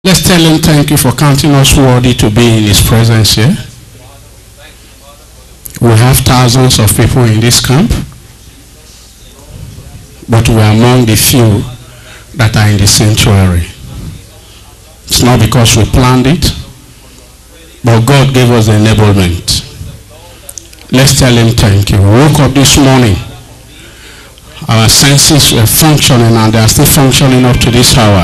Let's tell him thank you for counting us worthy to be in his presence here. We have thousands of people in this camp, but we are among the few that are in the sanctuary. It's not because we planned it, but God gave us the enablement. Let's tell him thank you. We woke up this morning. Our senses were functioning and they are still functioning up to this hour.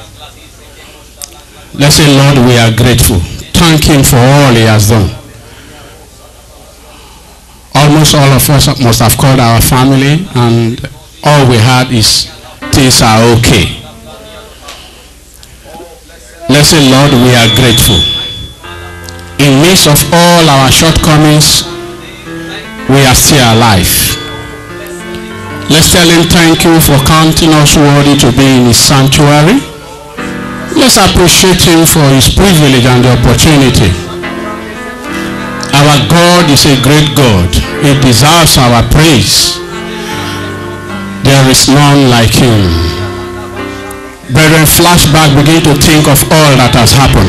Let's say, Lord, we are grateful. Thank him for all he has done. Almost all of us must have called our family and all we had is things are okay. Let's say, Lord, we are grateful. In midst of all our shortcomings, we are still alive. Let's tell him thank you for counting us worthy to be in his sanctuary. Let's appreciate him for his privilege and the opportunity. Our God is a great God. He deserves our praise. There is none like him. Brethren, flashback, begin to think of all that has happened.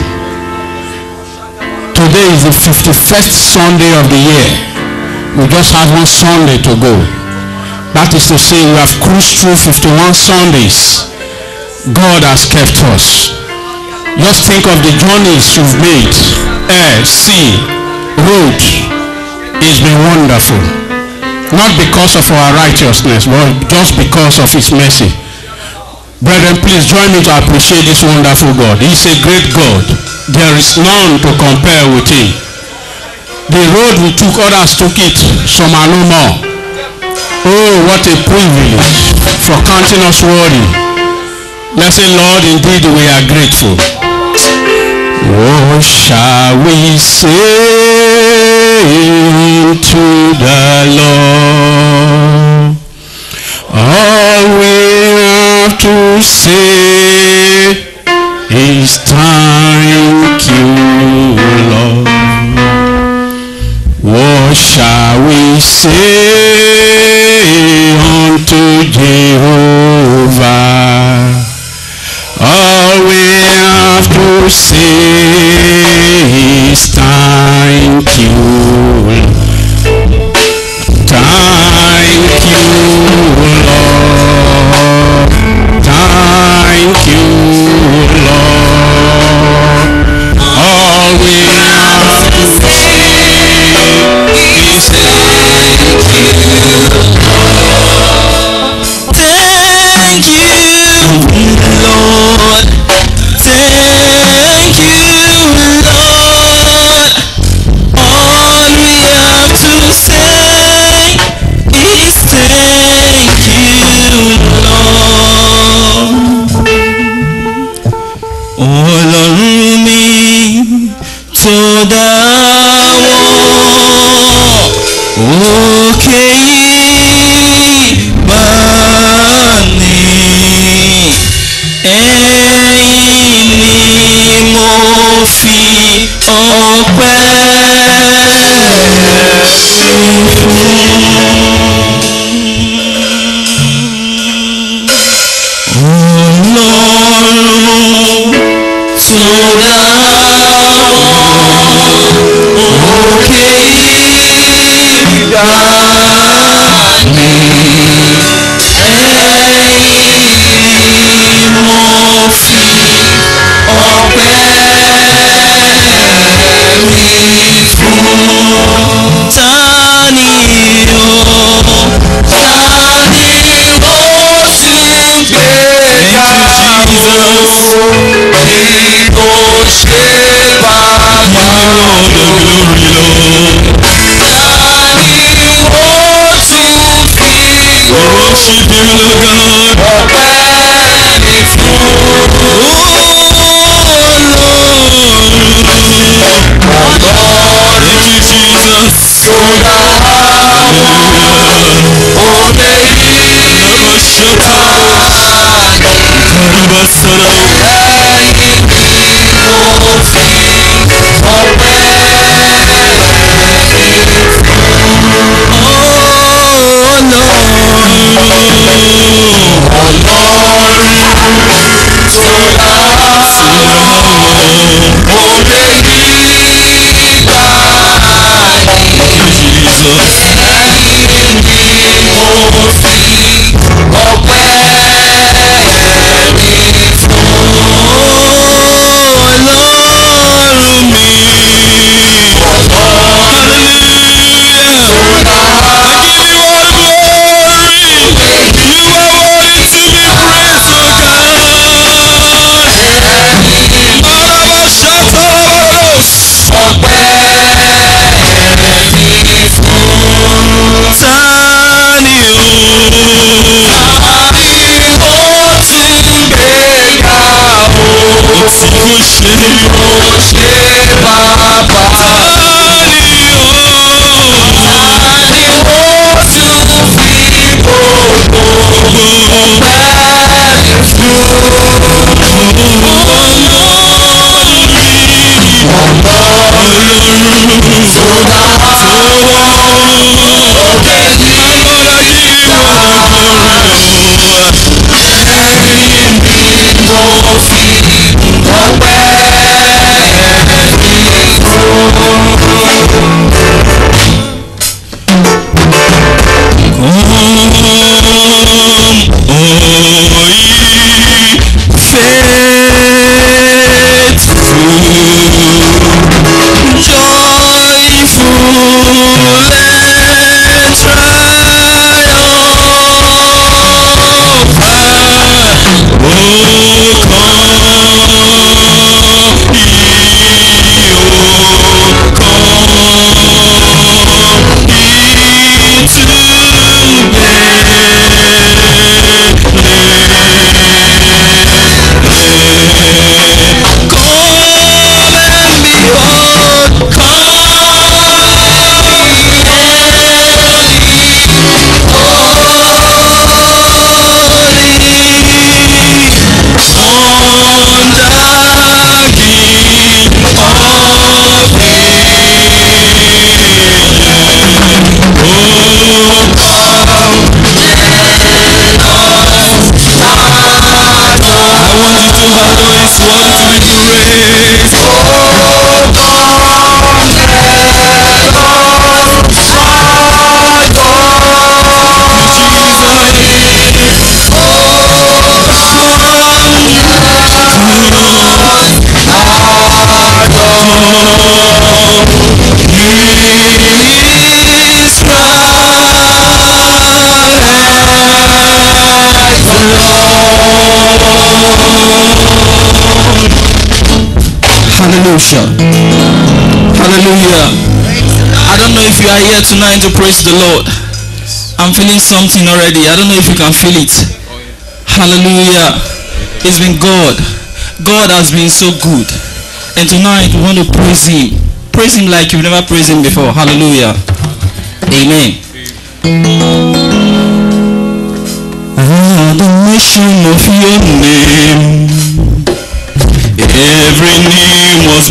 Today is the 51st Sunday of the year. We just have one Sunday to go. That is to say, we have cruised through 51 Sundays. God has kept us. Just think of the journeys you've made. Air, sea, road. It's been wonderful. Not because of our righteousness, but just because of his mercy. Brethren, please join me to appreciate this wonderful God. He's a great God. There is none to compare with him. The road we took, others took it. Some are no more. Oh, what a privilege for counting us worthy. Let's say, Lord, indeed we are grateful. What shall we say to the Lord? All we have to say is thank you, Lord. What shall we say unto Jehovah? All we have to say is thank you. Thank you, Lord. Thank you, Lord. All we have to say is thank you, Lord. Thank you, Lord. Thank you, Lord. All we have to say is thank you, Lord. Ọlọ́run mi tó dá wọn òkè yìí bá ní. Ẹ̀yin ni mo fi ọpẹ́ Ọlọ́run tó dá òkè yìí bá ní. Hallelujah. I don't know if you are here tonight to praise the Lord. I'm feeling something already. I don't know if you can feel it. Hallelujah. It's been God. God has been so good. And tonight we want to praise Him. Praise Him like you've never praised Him before. Hallelujah. Amen. Adoration of your name. Every knee must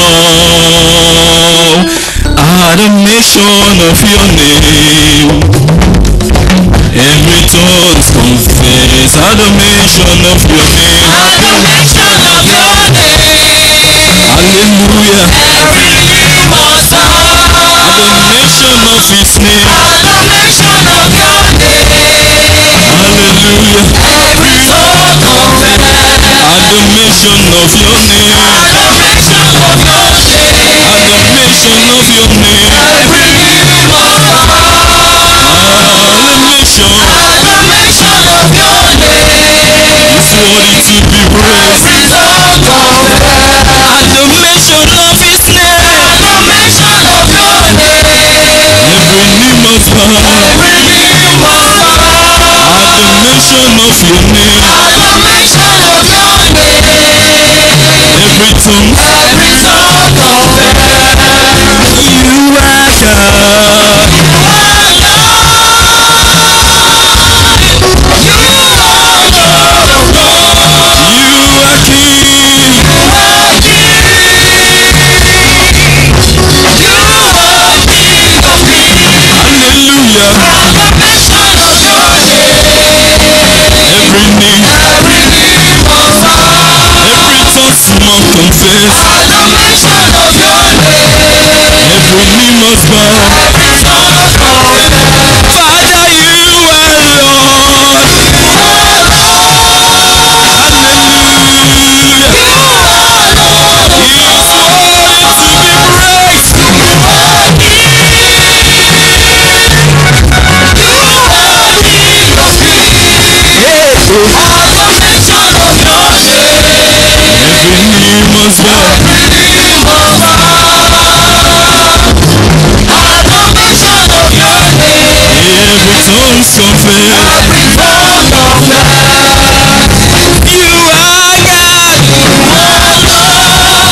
bow. Adoration of your name. Every tongue confess. Adoration of your name. Adoration of your name. Hallelujah. Every knee must bow. Adoration of His name. Adoration of your name. Hallelujah. Every tongue confess. Adoration of your name. Adoration of your name. Adoration of your name. Every knee must bow. Adoration. Adoration of your name. It's worthy to be praised. Every tongue confess. Adoration of His name. Adoration of your name. Every knee must bow. Every knee must bow. Adoration of your name. Adoration of your name. Every tongue. Every tongue confess. You are God. You are God of God. You are King. You are King. You are King of Kings. Hallelujah. Adoration of your name. Every knee. Every knee must bow. Every tongue must confess. Adoration of your name. Every knee must bow. Every tongue confess. Father, you are Lord. Hallelujah. You are Lord. He is worthy to be praised. You are King. You are King of Kings. Adoration of your name. Every knee must bow. Every knee must bow. Adoration of your name. Every tongue confess. Every tongue confess. You are God. You are Lord.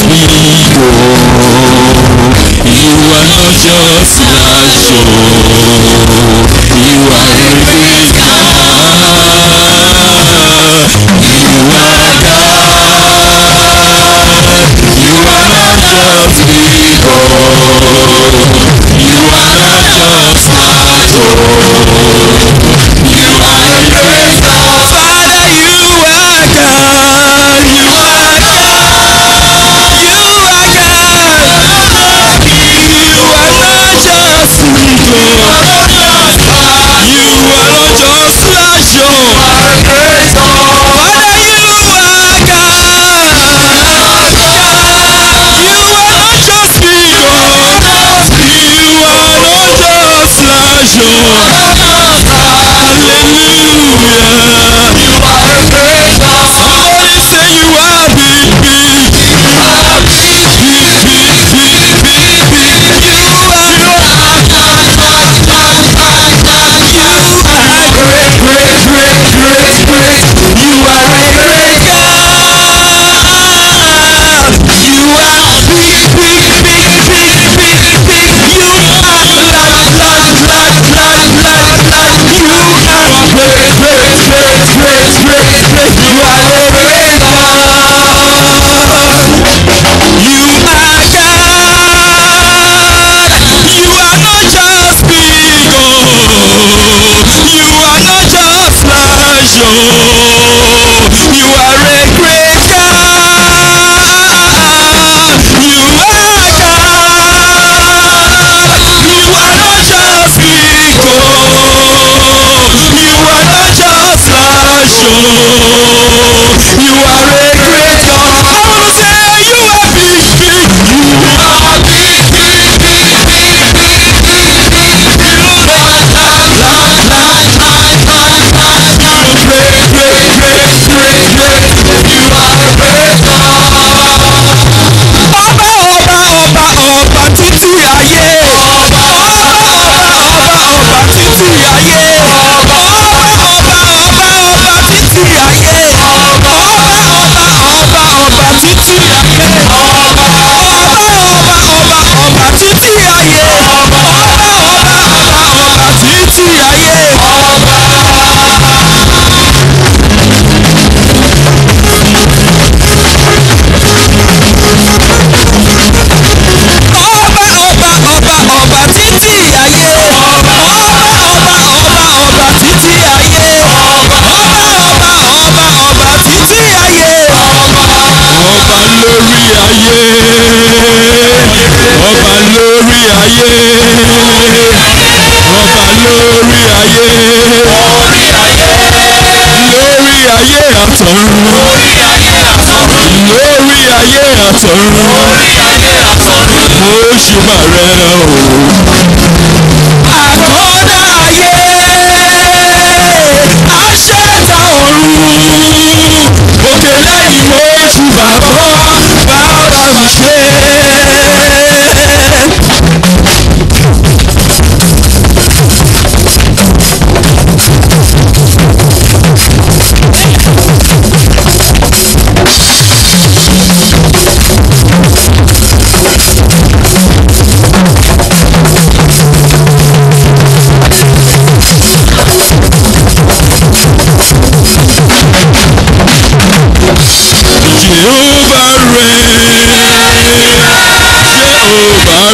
big, oh. You are not just large, oh. You are a great God. You are God. You are not just big, oh. You are not just large, oh. You are a great God. Father, you are God. You are God. You are God. You are not just big, oh. You are not just large, oh. Father, you are God. You are not just big, oh. You are not just large, oh. Hallelujah. Somebody say you are big, big. Big, big, big, big, big, big. You are great, great, great, great, great. You are a great God. You are big, big, big, big, big, big. You are large, large, large, large, large, large. You are great, great, great, great, great, great. You are a great God. You are God. You are not just big, oh. You are not just large, oh. You are a great God. You are God. You are not just big, oh. You are not just large, oh. You are a great God. I want to say you are big, big. You are big, big, big, big, big, big, big. You are large, large, large, large, large, large. You are great, great, great, great, great. You are a great God. Ọba, ọba, ọba, ọba títí ayé. Ọba, ọba, ọba, ọba, ọba títí ayé. Ọba, ọba, ọba, ọba, ọba títí ayé. Ọba, ọba, ọba, ọba, ọba títí ayé. Ọba, ọba, ọba, ọba, ọba títí ayé. Ọba, ọba, ọba, ọba, ọba títí ayé. Ọba, ọba, ọba, ọba títí ayé. Ọba, ọba, ọba, ọba títí ayé. Ọba, ọba, ọba, ọba títí ayé. Ọba lórí ayé. Ọba lórí ayé. Ọba lórí ayé. Lórí ayé àtọ̀run. Lórí ayé àtọ̀run. Mo ṣùgbà rẹ o. Àkọ́dá ayé. Aṣẹ́ta ọ̀run. Òkè lẹ́yìn mo ṣùgbà bọ́. Bàbá mi ṣe. Jehovah reign. Jehovah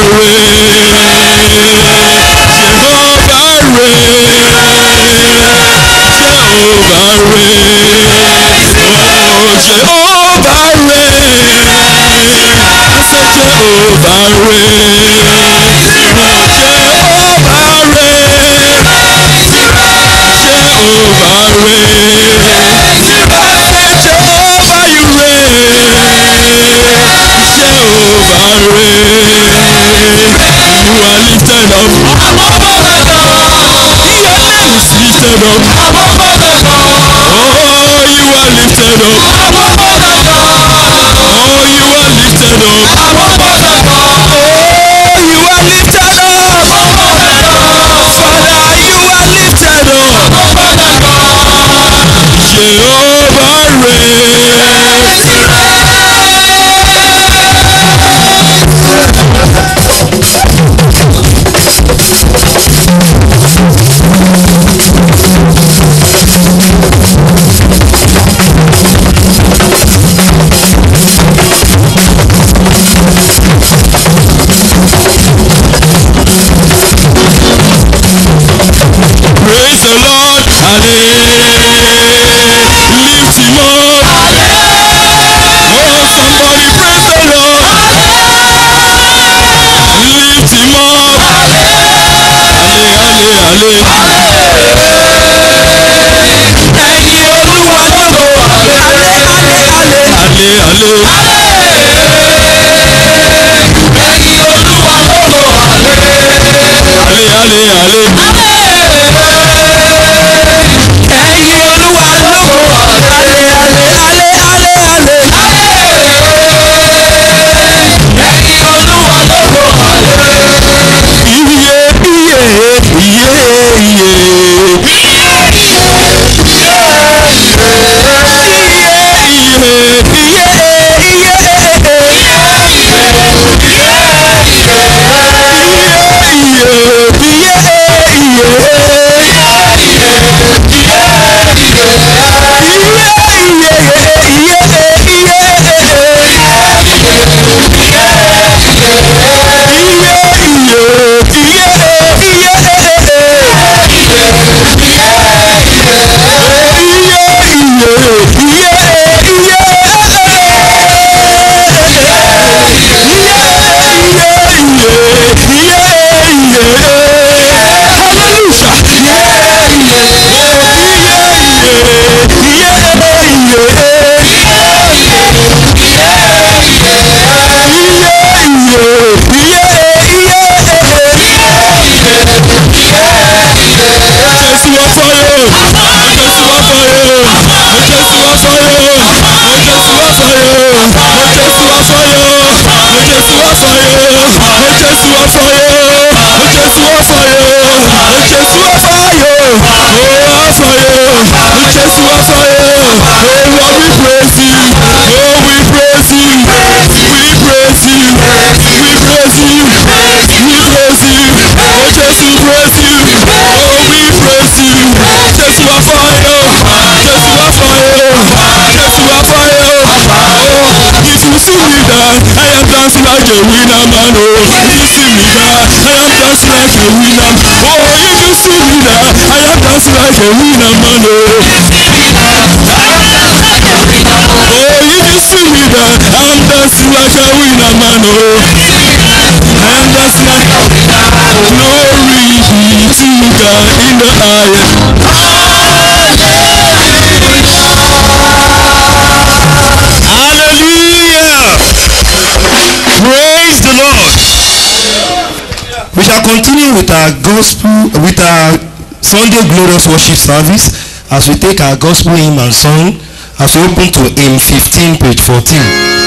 We shall continue with our gospel, with our Sunday glorious worship service as we take our gospel hymn and song as we open to hymn 15 page 14.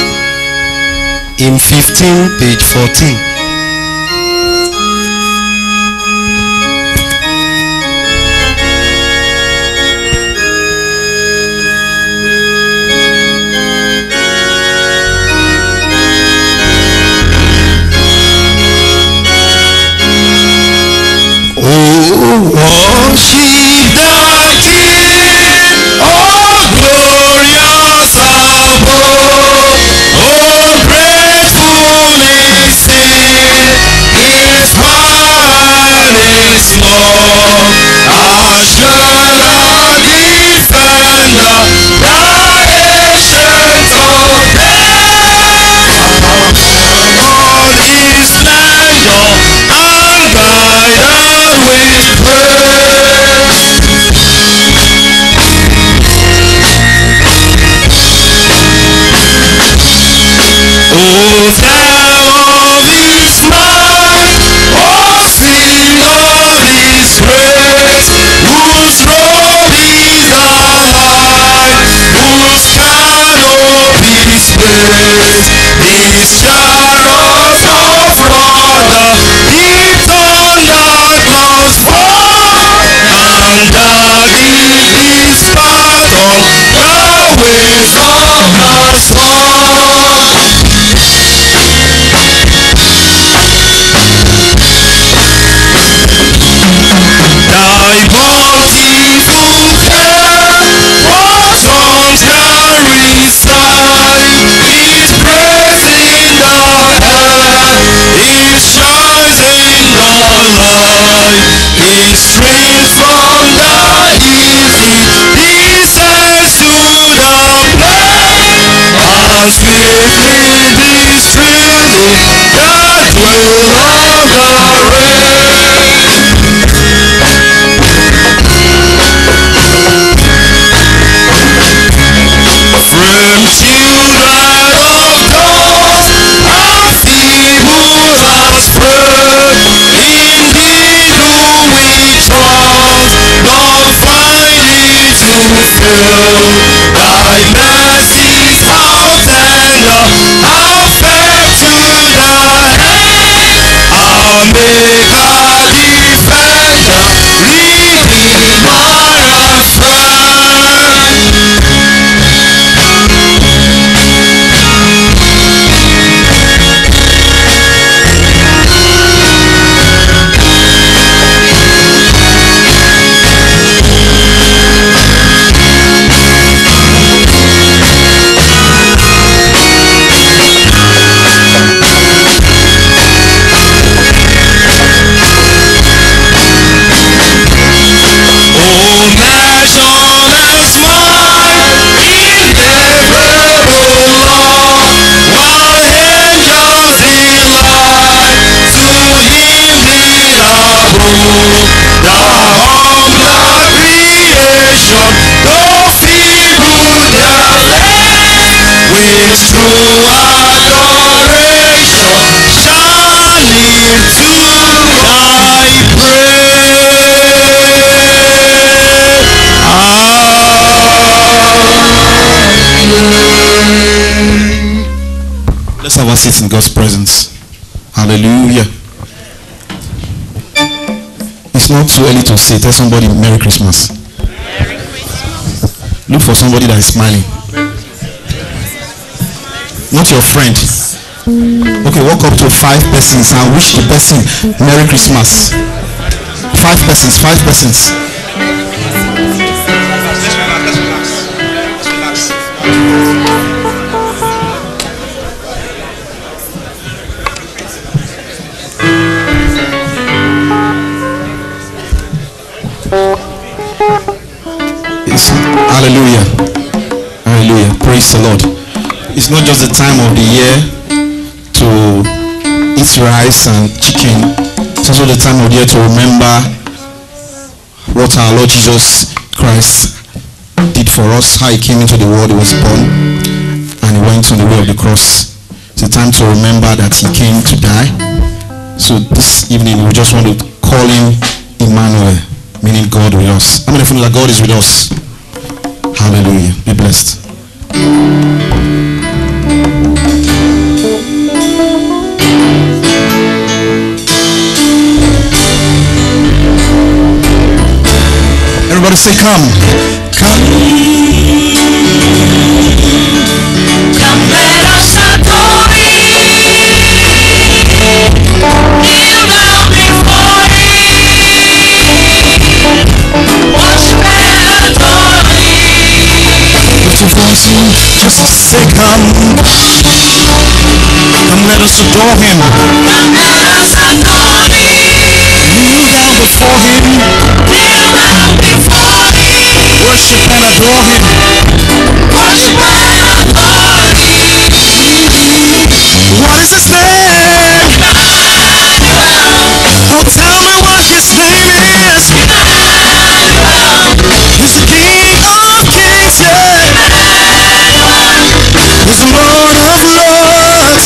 Hymn 15 page 14. Worship the King, oh glorious above, oh grateful is His mighty love, Asherah defender, the ancient of days, on His splendor and guided with praise. Oh, tell of His might, oh, sing of His grace, whose robe is the light, whose canopy is grace, His chariots of thunder, deep thunder clouds fall, and guiding His path on the ways of the storm. Thy bountiful care was on Calvary's side, His praise in the air, His shines in the light, His streams from the easy descends to the plain, and swiftly distilling the dwell of the rain. Thy mercies how tender, how fair to thy hand. Our Maker, defender, Redeemer and friend. True adoration shall live to thy praise. Let's have our seats in God's presence. Hallelujah. It's not too early to say, tell somebody Merry Christmas. Look for somebody that is smiling. Not your friend. Okay, walk up to 5 persons and wish the person Merry Christmas. 5 persons, 5 persons. Hallelujah. Hallelujah. Praise the Lord. It's not just the time of the year to eat rice and chicken. It's also the time of the year to remember what our Lord Jesus Christ did for us, how he came into the world, he was born, and he went on the way of the cross. It's a time to remember that he came to die. So this evening we just want to call him Emmanuel, meaning God with us. How many of you know that God is with us? Hallelujah. Be blessed. Everybody say come. Come. Come, let us adore him. Kneel down before him. Worship and adore him. Lift your voice and just say come. Come, let us adore him. Come, let us adore him. Kneel down before him. Kneel down before him. Worship and adore him. Worship and adore him. What is his name? Oh, tell me what his name is. He's the King of Kings, yeah. He's the Lord of Lords.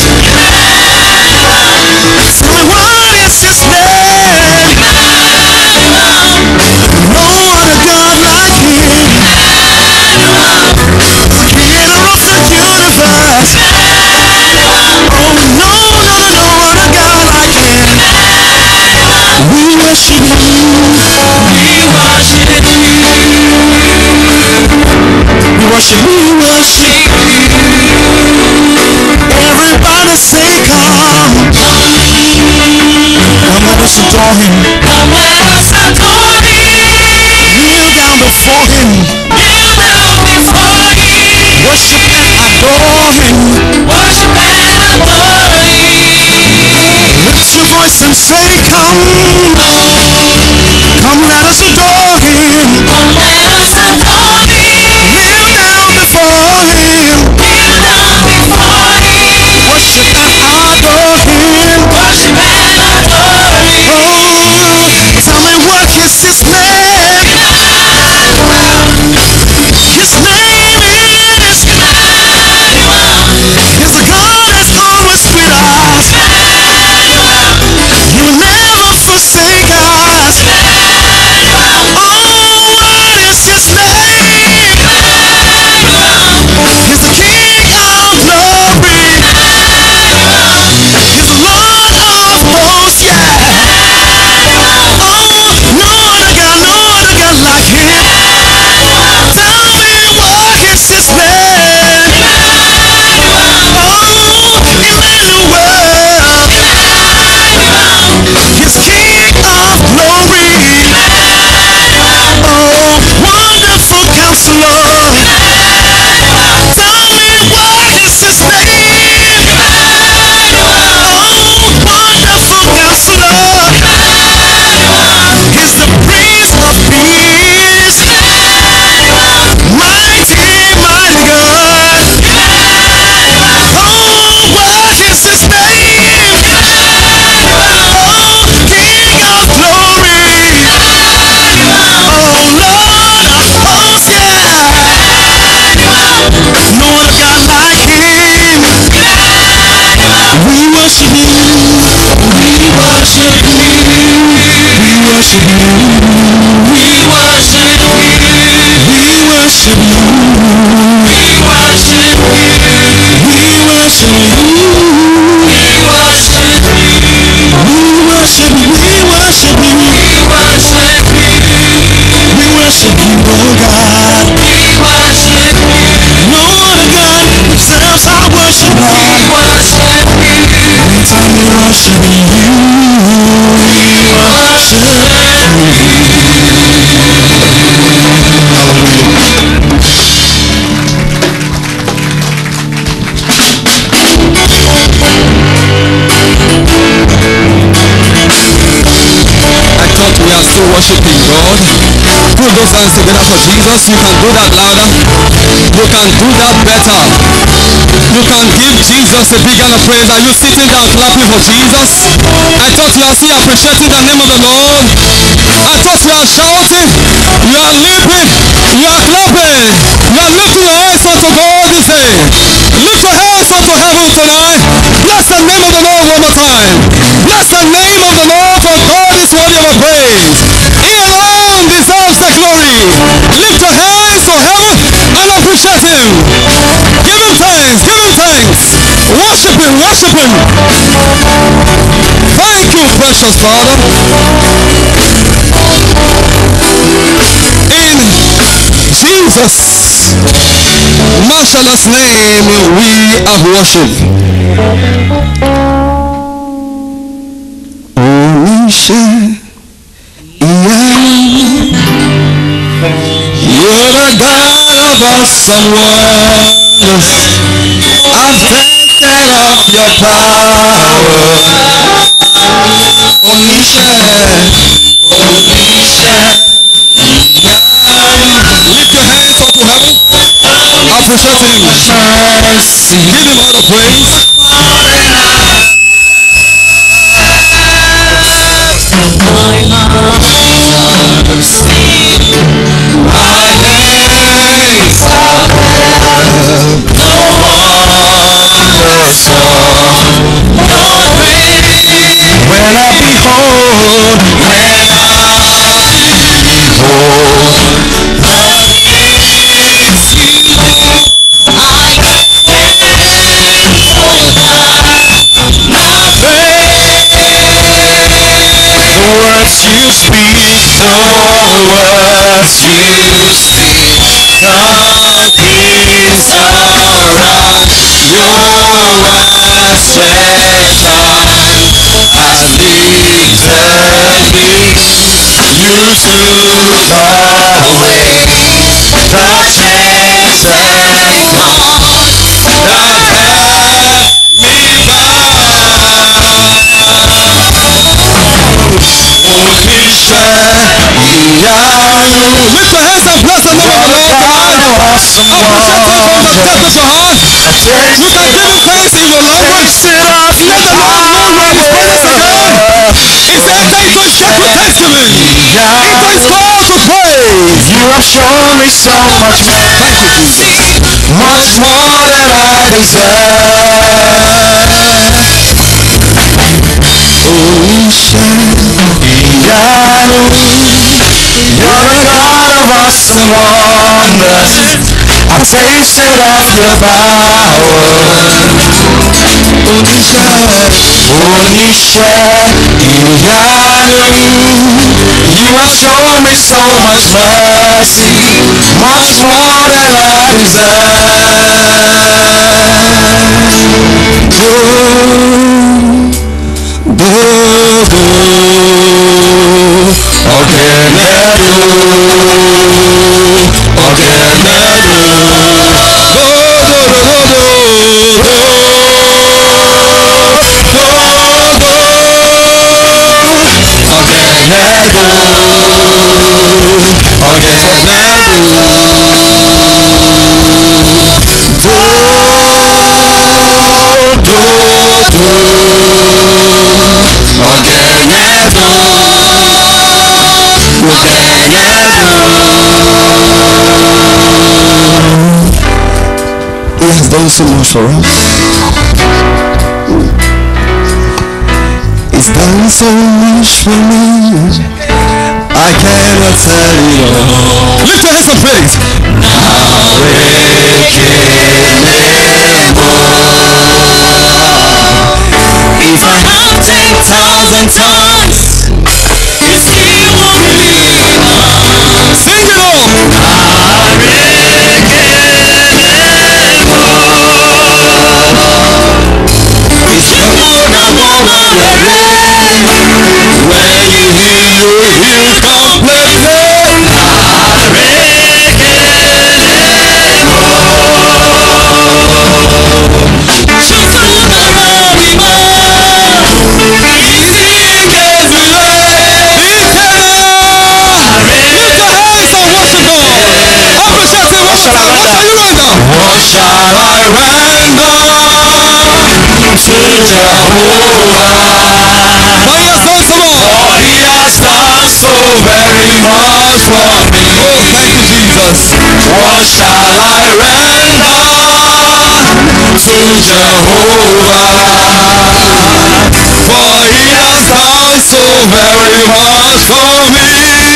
Tell me what is his name? No other God like him. Creator of the universe. Oh, no other God like him. We worship you. We worship you. We worship you. We worship you. Everybody say come. Come, let us adore him. Come, let us adore him. Kneel down before him. Kneel down before him. Worship and adore him. Worship and adore him. Lift your voice and say come. Come, let us adore him. Come, let us adore him. Kneel down before him. Kneel down before him. Worship and adore him. Worship and adore him. Oh, tell me what is his name? His name is Emmanuel. He's the God that's always with us. Emmanuel. He will never forsake us. Emmanuel. worship you. We worship you. We worship you. We worship you. We worship you. We worship you. We worship you. We worship you. We worship you. We worship you, oh God. We worship you. No other God deserves our worship, We Lord. worship you. Anytime we worship you, we worship you. I thought we are still worshiping God. Put those hands together for Jesus. You can do that louder. You can do that better. You can give Jesus a big hand of praise. Are you sitting down clapping for Jesus? I thought you are still appreciating the name of the Lord. I thought you are shouting. You are leaping. You are clapping. You are lifting your hands unto God this day. Lift your hands unto heaven tonight. Bless the name of the Lord one more time. Bless the name of the Lord, for God is worthy of our praise. He alone deserves the glory. Lift your hands to heaven and appreciate Him. Give Him thanks. Give Him thanks. Worship Him. Worship Him. Thank you, precious Father. In Jesus' marvelous name we have worshiped. You're the God of awesome wonders. I've tasted of your power. Oníṣẹ́. Lift your hands up to heaven. Appreciate Him. Give Him all the praise. When I behold, the words you speak, the words you speak, God is around. Your ascension has lifted me. You took away the chains and bonds that held me bound. Oníṣẹ́ ìyanu. Lift your hands and bless the name of the Lord tonight. Awesome Appreciate Him from the depth of your heart. You can give Him thanks in your language. Let the Lord know you are His presence again. He said, enter into His gate with thanksgiving, into His call to praise. You have shown me so much more. Thank you, Jesus. Much more than I deserve. Oníṣẹ́ ìyanu. You're the God of awesome wonders. I've tasted of your power. Oníṣẹ́ ìyanu. You have shown me so much mercy, much more than I He has done so much for us. He's done so much for me. I cannot tell it all. Lift your hands and praise. If I have 10,000 tongues, you still won't believe us. Sing it all. It's the more than woman when you hear complaining. What shall I render to Jehovah? For he has done so very much for me. Oh, thank you, Jesus. What shall I render to Jehovah? For he has done so very much for me.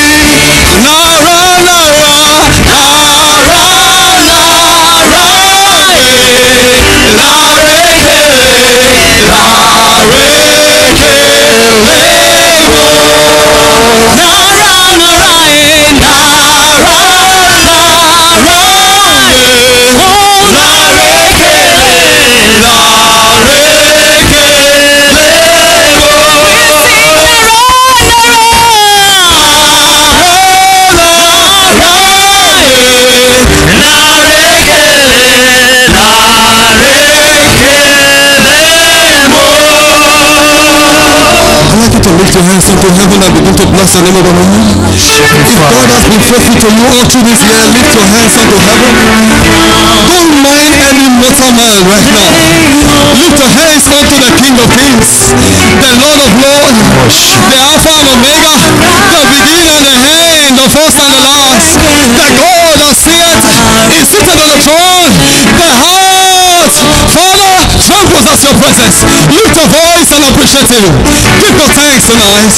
Lift your hands up to heaven and begin to bless the name of the Lord. If God has been faithful to you all through this year, lift your hands up to heaven. Don't mind any mortal man right now. Lift your hands up to the King of Kings, the Lord of Lords, the Alpha and Omega, the beginning and the end, the first and the last, the God that sitteth, is seated on the throne, the heart, Father, trembles at your presence. Lift your voice and appreciate him. Give God thanks tonight.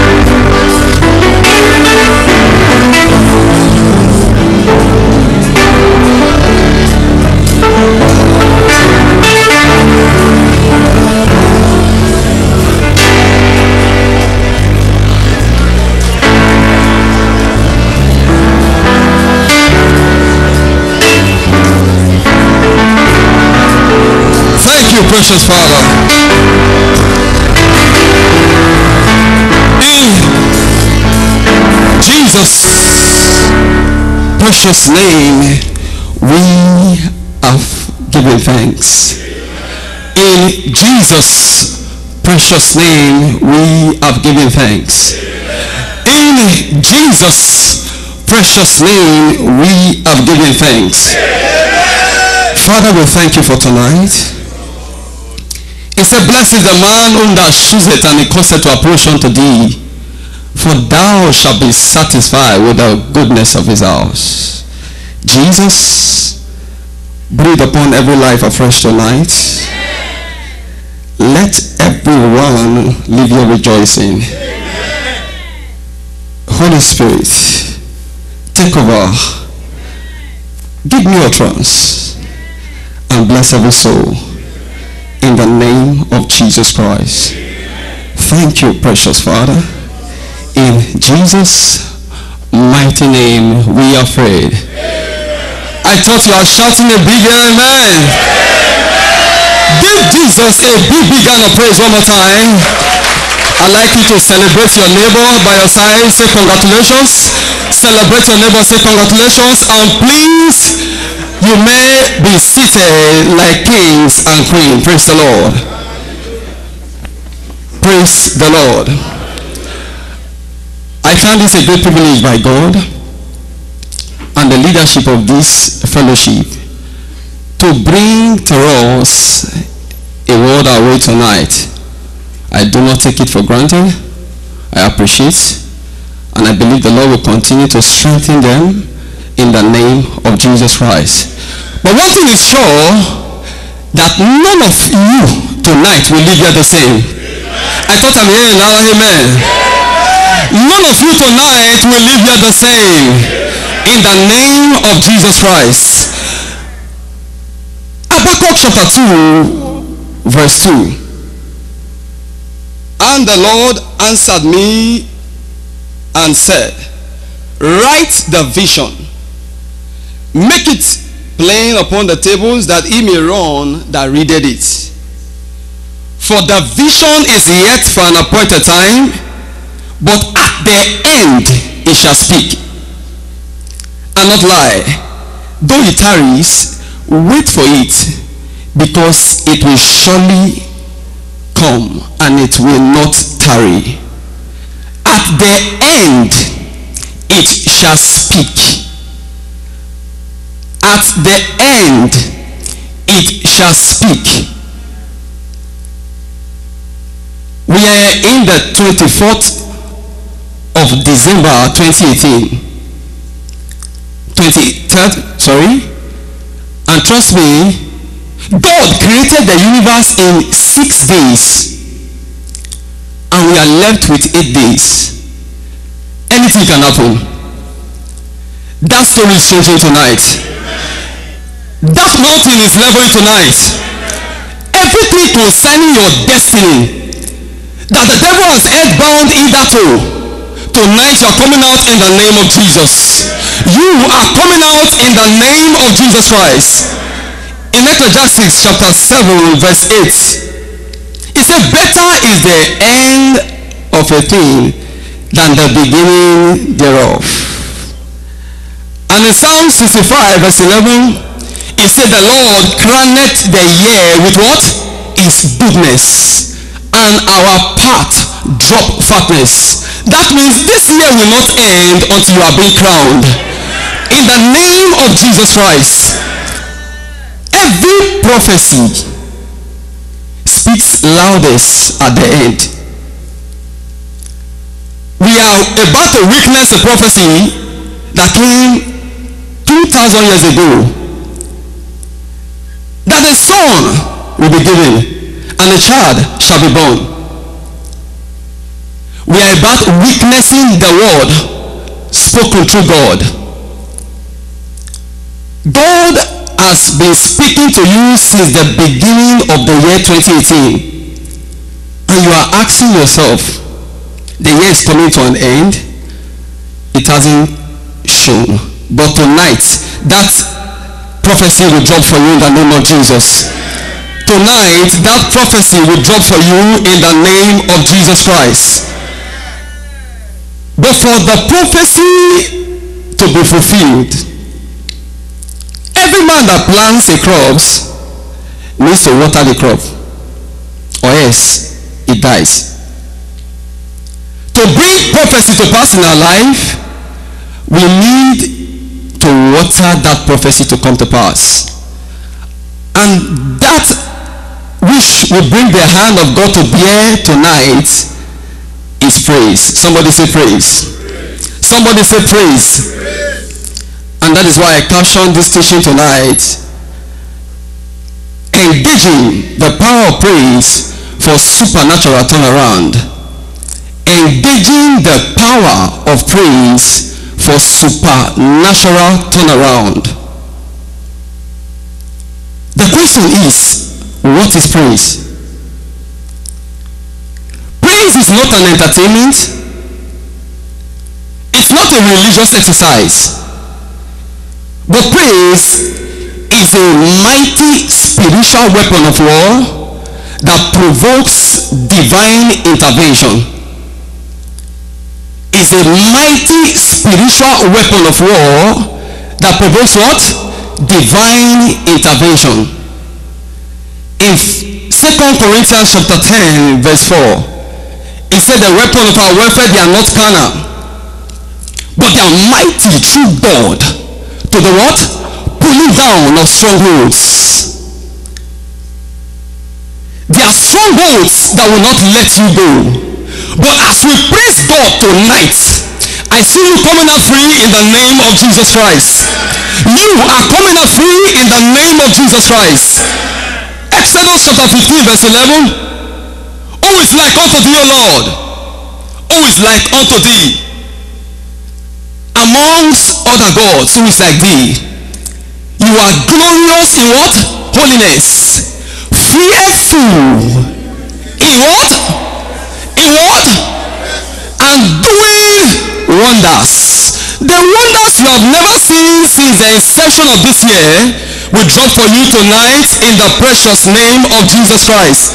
Thank you, precious Father. In Jesus' precious name, we have given thanks. In Jesus' precious name, we have given thanks. In Jesus' precious name, we have given thanks. Father, we thank you for tonight. He said, blessed is the man whom thou choosest and he causeth to approach unto thee, for thou shalt be satisfied with the goodness of his house. Jesus, breathe upon every life afresh tonight. Let everyone leave here rejoicing. Holy Spirit, take over. Give me utterance and bless every soul. In the name of Jesus Christ. Thank you, precious Father. In Jesus' mighty name we are prayed. I thought you are shouting a big amen. Give Jesus a big hand of praise one more time. I'd like you to celebrate your neighbor by your side. Say congratulations. Celebrate your neighbor. Say congratulations. And please, you may be seated like kings and queens. Praise the Lord. Praise the Lord. I found this a great privilege by God and the leadership of this fellowship to bring to us a word our way tonight. I do not take it for granted. I appreciate, and I believe the Lord will continue to strengthen them in the name of Jesus Christ. But one thing is sure, that none of you tonight will leave here the same. I thought I'm hearing now, amen. None of you tonight will leave here the same. In the name of Jesus Christ. Habakkuk chapter 2 verse 2. And the Lord answered me and said, write the vision, make it plain upon the tables, that he may run that readeth it. For the vision is yet for an appointed time, but at the end it shall speak and not lie. Though it tarries, wait for it, because it will surely come and it will not tarry. At the end it shall speak. At the end it shall speak. We are in the 24th of December 2018. 23rd, sorry. And trust me, God created the universe in 6 days, and we are left with 8 days. Anything can happen. That story is changing tonight. That mountain is leveling tonight. Everything concerning your destiny that the devil has held bound in that hole, tonight you are coming out in the name of Jesus. You are coming out in the name of Jesus Christ. In Ecclesiastes chapter 7 verse 8, it said, better is the end of a thing than the beginning thereof. And in Psalm 65 verse 11, it said, the Lord crowneth the year with what? His goodness, and our path drop fatness. That means this year will not end until you are being crowned. In the name of Jesus Christ. Every prophecy speaks loudest at the end. We are about to witness a prophecy that came 2,000 years ago, that a son will be given and a child shall be born. We are about witnessing the word spoken through God. God has been speaking to you since the beginning of the year 2018, and you are asking yourself, the year is coming to an end. It hasn't shown, but tonight that prophecy will drop for you in the name of Jesus. Tonight that prophecy will drop for you in the name of Jesus Christ. But for the prophecy to be fulfilled, every man that plants a crop needs to water the crop, or else it dies. To bring prophecy to pass in our life, we need to water that prophecy to come to pass. And that which will bring the hand of God to bear tonight is praise. Somebody say praise. Somebody say praise. And that is why I captioned this teaching tonight, engaging the power of praise for supernatural turnaround. Engaging the power of praise for supernatural turnaround. The question is, what is praise? Praise is not an entertainment. It's not a religious exercise. But praise is a mighty spiritual weapon of war that provokes divine intervention. Is a mighty spiritual weapon of war that provokes what? Divine intervention. In 2 Corinthians chapter 10 verse 4, it said the weapon of our warfare, they are not carnal, but they are mighty through God to the what? Pulling down of strongholds. There are strongholds that will not let you go. But as we praise God tonight, I see you coming out free in the name of Jesus Christ. You are coming out free in the name of Jesus Christ. Exodus chapter 15 verse 11. Who is like unto thee, O Lord? who is like unto thee? Amongst other gods, who is like thee? You are glorious in what? Holiness. Fearful in what? In what? And doing wonders. The wonders you have never seen since the inception of this year will drop for you tonight in the precious name of Jesus Christ.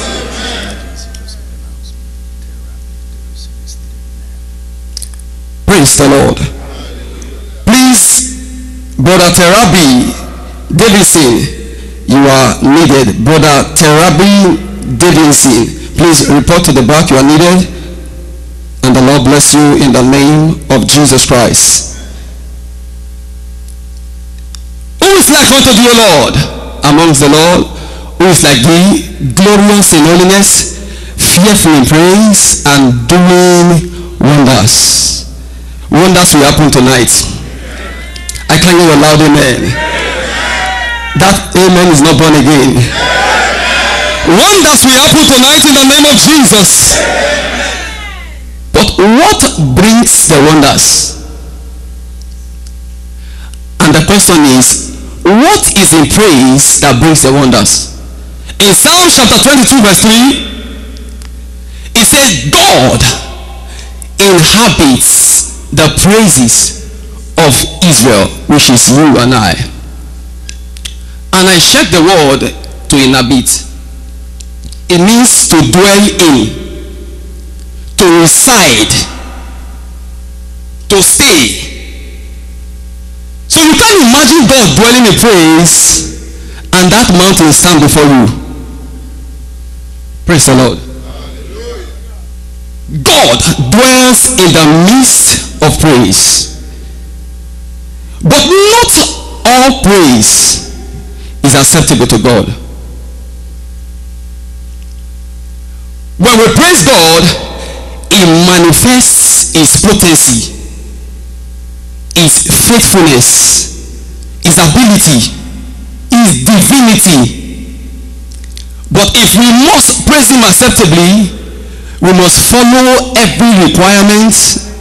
Praise the Lord. Please, Brother Terabi Davidson, you are needed. Brother Terabi Davidson, please report to the back. You are needed. And the Lord bless you in the name of Jesus Christ. Who is like unto thee, O Lord? Amongst the Lord, who is like thee, glorious in holiness, fearful in praise, and doing wonders. Wonders will happen tonight. I can't hear a loud amen. That amen is not born again. Wonders will happen tonight in the name of Jesus. But what brings the wonders? And the question is, what is in praise that brings the wonders? In Psalm chapter 22 verse 3, it says, God inhabits the praises of Israel, which is you and I. And I check the word to inhabit. It means to dwell in, to reside, to stay. So you can't imagine God dwelling in praise and that mountain stand before you. Praise the Lord. God dwells in the midst of praise. But not all praise is acceptable to God. When we praise God, He manifests His potency, His faithfulness, His ability, His divinity. But if we must praise Him acceptably, we must follow every requirement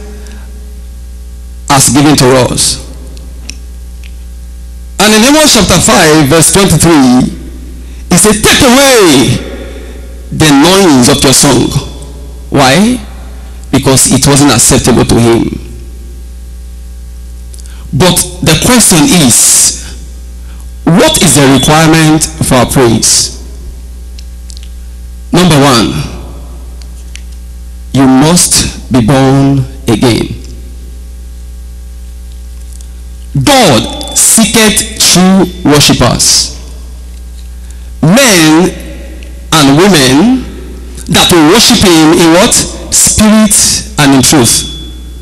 as given to us. And in Amos chapter 5 verse 23, it says, take away the noise of your song. Why? Because it wasn't acceptable to Him. But the question is, what is the requirement for our praise? Number one, you must be born again. God seeketh true worshippers, men and women that will worship Him in what? Spirit and in truth.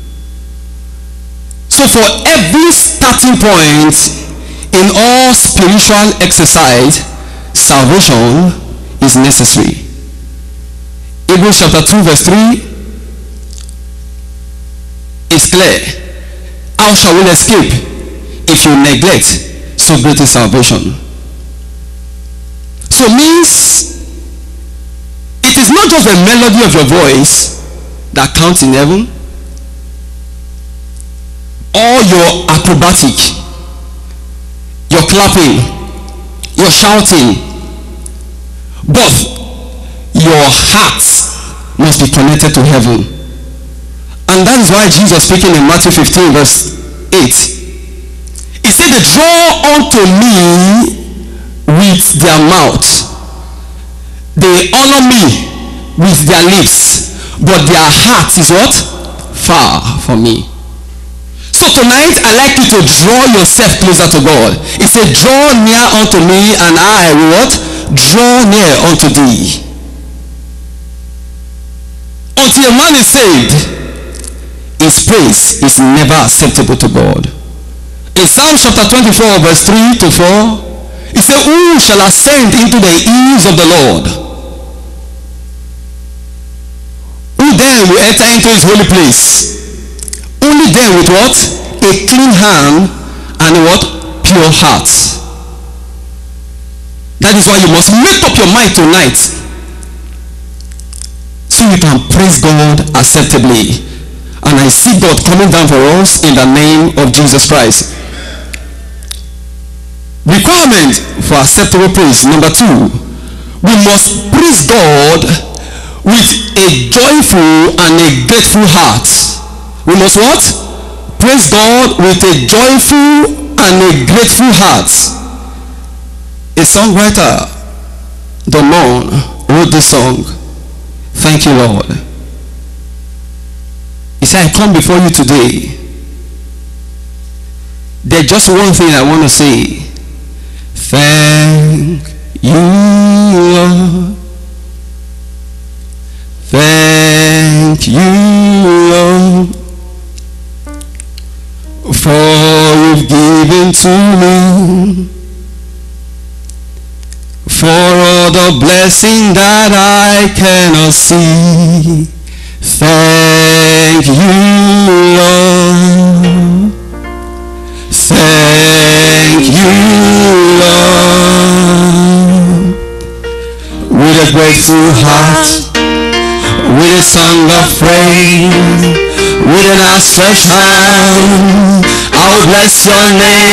So for every starting point in all spiritual exercise, salvation is necessary. Hebrews chapter 2 verse 3 is clear. How shall we escape if you neglect so great is salvation? So means it is not just the melody of your voice that counts in heaven, or your acrobatic, your clapping, your shouting, but your heart must be connected to heaven. And that is why Jesus, speaking in Matthew 15 verse 8, He said, they draw unto me with their mouth, they honor me with their lips, but their heart is what? Far from me. So tonight I'd like you to draw yourself closer to God. He said, draw near unto me and I will what? Draw near unto thee. Until a man is saved, his praise is never acceptable to God. In Psalm chapter 24 verse 3 to 4, it says, who shall ascend into the hills of the Lord? Who then will enter into His holy place? Only then with what? A clean hand and what? Pure heart. That is why you must make up your mind tonight. So we can praise God acceptably. And I see God coming down for us in the name of Jesus Christ. Requirement for acceptable praise. Number 2, we must praise God with a joyful and a grateful heart. We must what? Praise God with a joyful and a grateful heart. A songwriter, Domon, wrote this song. Thank you, Lord. He said, I come before you today. There's just one thing I want to say. Thank you, Lord. Thank you, Lord, for you've given to me, for all the blessing that I cannot see. Thank you, Lord. Thank you, Lord. With a grateful heart, with a song of praise, with an outstretched hand, I will bless your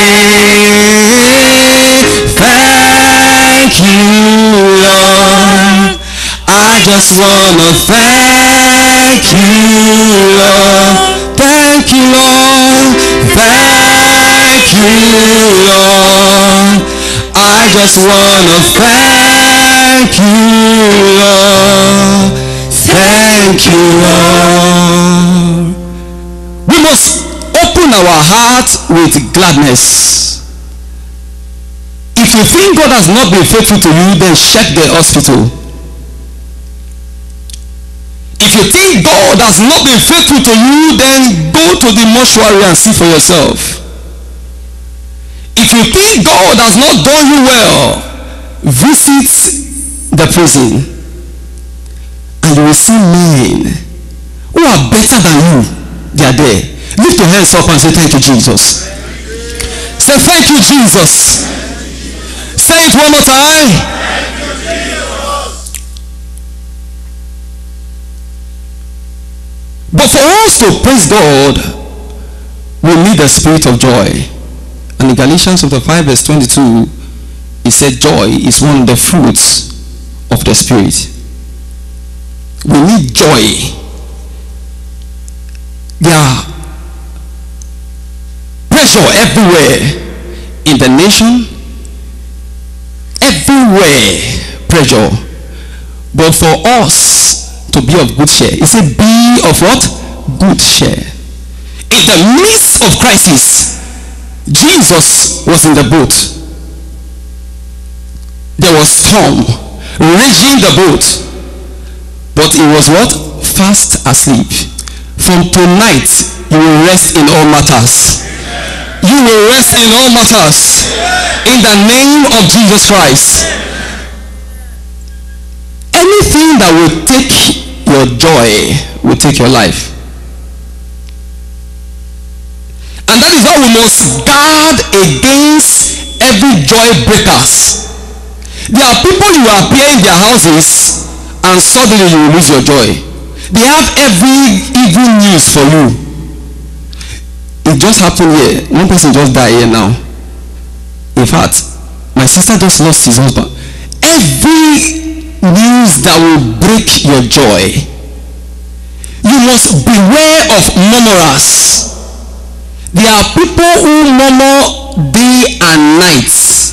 name. Thank you, Lord. I just wanna thank you, Lord. Thank you, Lord. Thank you, Lord. I just wanna thank you, Lord. Thank you, Lord. We must open our hearts with gladness. If you think God has not been faithful to you, then check the hospital. If you think God has not been faithful to you, then go to the mortuary and see for yourself. If you think God has not done you well, visit the prison, and you will see men who are better than you. They are there. Lift your hands up and say, thank you, Jesus. Say, thank you, Jesus. Say it one more time. But for us to praise God, we need the spirit of joy. And in Galatians chapter 5 verse 22, it said joy is one of the fruits of the spirit. We need joy. There are pressure everywhere in the nation. Everywhere pressure. But for us to be of good share, it said be of what? Good share. In the midst of crisis, Jesus was in the boat. There was storm raging the boat, but he was what? Fast asleep. From tonight, you will rest in all matters. You will rest in all matters in the name of Jesus Christ. Anything that will take your joy will take your life. And that is why we must guard against every joy breakers. There are people you appear in their houses and suddenly you will lose your joy. They have every evil news for you. It just happened here. One person just died here now. In fact, my sister just lost his husband. Every news that will break your joy. You must beware of murmurers. There are people who murmur day and night.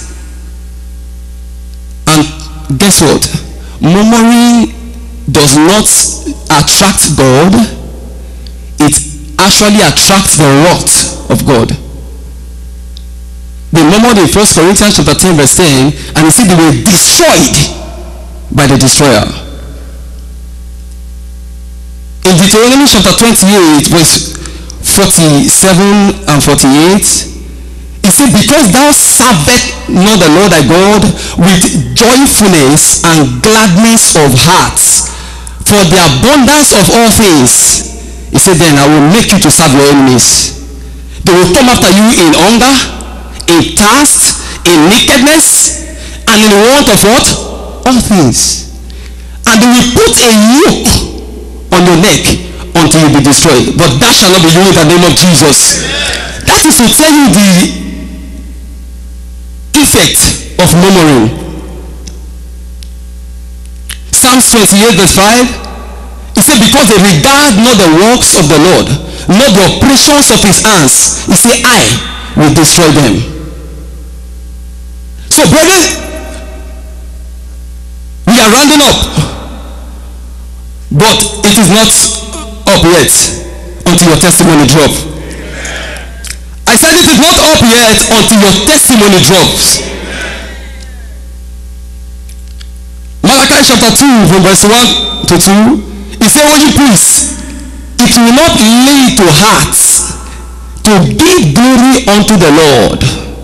And guess what? Murmuring does not attract God. It actually attracts the wrath of God. They murmured in 1 Corinthians chapter 10 verse 10, and he said they were destroyed by the destroyer. In Deuteronomy chapter 28 verse 47 and 48, he said, because thou servest not the Lord thy God with joyfulness and gladness of heart for the abundance of all things, he said, then I will make you to serve your enemies. They will come after you in hunger, in thirst, in nakedness, and in want of what? All things. And they will put a yoke on your neck until you be destroyed. But that shall not be you in the name of Jesus. That is to tell you the effect of murmuring. Psalms 28 verse 5, it said, because they regard not the works of the Lord, not the operations of his hands, he said, I will destroy them. So brethren, we are rounding up, but it is not up yet until your testimony drops. I said it is not up yet until your testimony drops. Malachi chapter 2 from verse 1 to 2, he said, "Holy priest, it will not lay to hearts to give glory unto the Lord.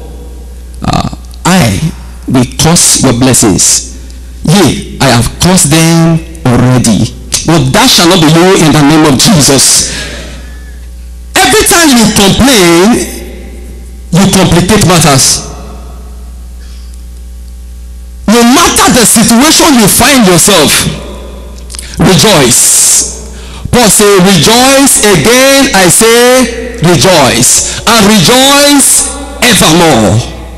I will curse your blessings. Yea, I have cursed them already. But that shall not be you in the name of Jesus." Every time you complain, you complicate matters. No matter the situation you find yourself, rejoice. Paul said, rejoice. Again I say, rejoice. And rejoice evermore.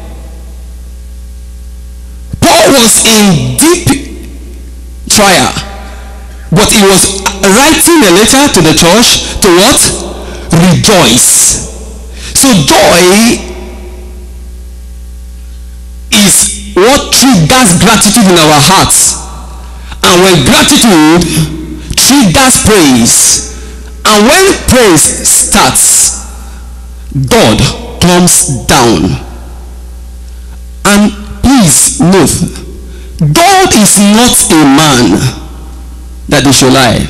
Paul was in deep trial, but he was writing a letter to the church to what? Rejoice. So joy is what triggers gratitude in our hearts. And when gratitude triggers praise, and when praise starts, God comes down. And please note, God is not a man that he should lie.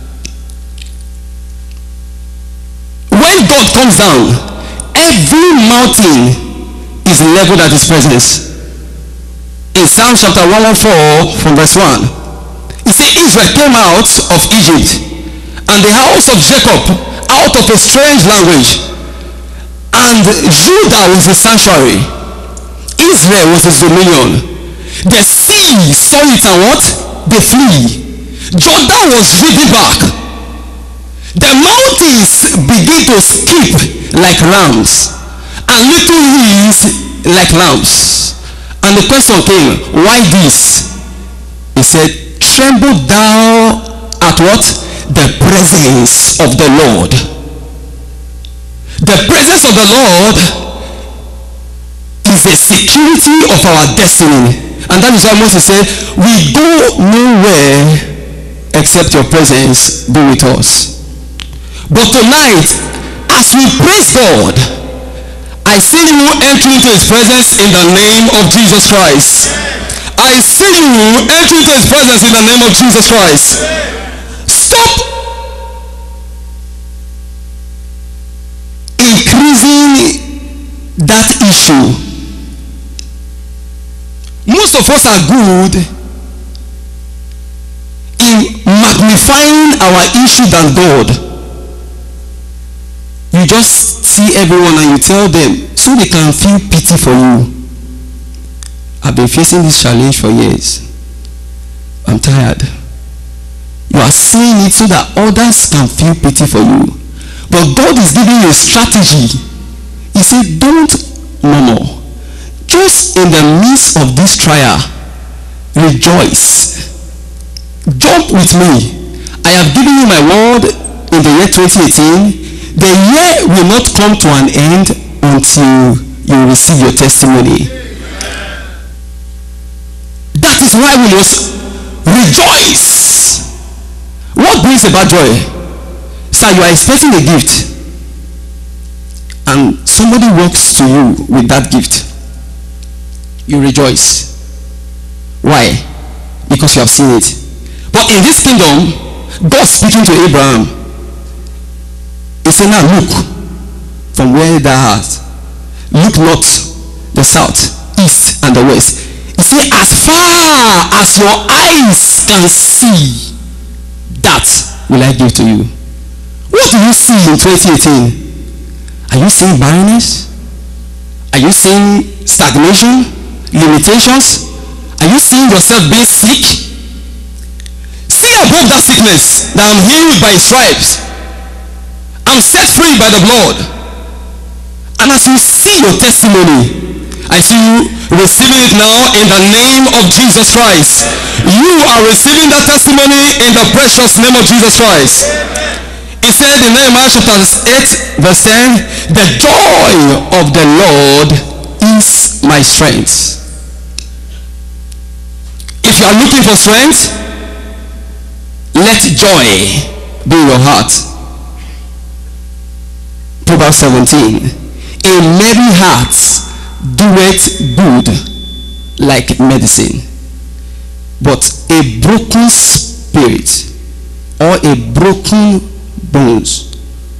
When God comes down, every mountain is leveled at his presence. In Psalm chapter 114 from verse 1, he said, Israel came out of Egypt, and the house of Jacob out of a strange language, and Judah was his sanctuary, Israel was his dominion. The sea saw it, and what? They flee. Jordan was driven back. The mountains begin to skip like rams, and little hills like lambs. And the question came, why this? He said, tremble thou at what? The presence of the Lord. The presence of the Lord is the security of our destiny. And that is why Moses said, we go nowhere except your presence be with us. But tonight, as we praise God, I see you entering into his presence in the name of Jesus Christ. I see you entering into his presence in the name of Jesus Christ. Stop increasing that issue. Most of us are good in magnifying our issue than God. You just see everyone and you tell them so they can feel pity for you. I've been facing this challenge for years. I'm tired. You are saying it so that others can feel pity for you. But God is giving you a strategy. He said, don't murmur. Just in the midst of this trial, rejoice. Jump with me. I have given you my word in the year 2018. The year will not come to an end until you receive your testimony. That is why we must rejoice. What brings about joy? Sir, you are expecting a gift, and somebody walks to you with that gift. You rejoice. Why? Because you have seen it. But in this kingdom, God speaking to Abraham, he said, now look from where thou art. Look not the south, east, and the west. He said, as far as your eyes can see, that will I give to you. What do you see in 2018? Are you seeing barrenness? Are you seeing stagnation? Limitations? Are you seeing yourself being sick? See above that sickness, that I'm healed by his stripes. I'm set free by the blood. And as you see your testimony, I see you receiving it now in the name of Jesus Christ. You are receiving that testimony in the precious name of Jesus Christ. He said in Nehemiah chapter 8 verse 10, the joy of the Lord is my strength. If you are looking for strength, let joy be in your heart. Proverbs 17, a merry heart doeth good like medicine, but a broken spirit or a broken bones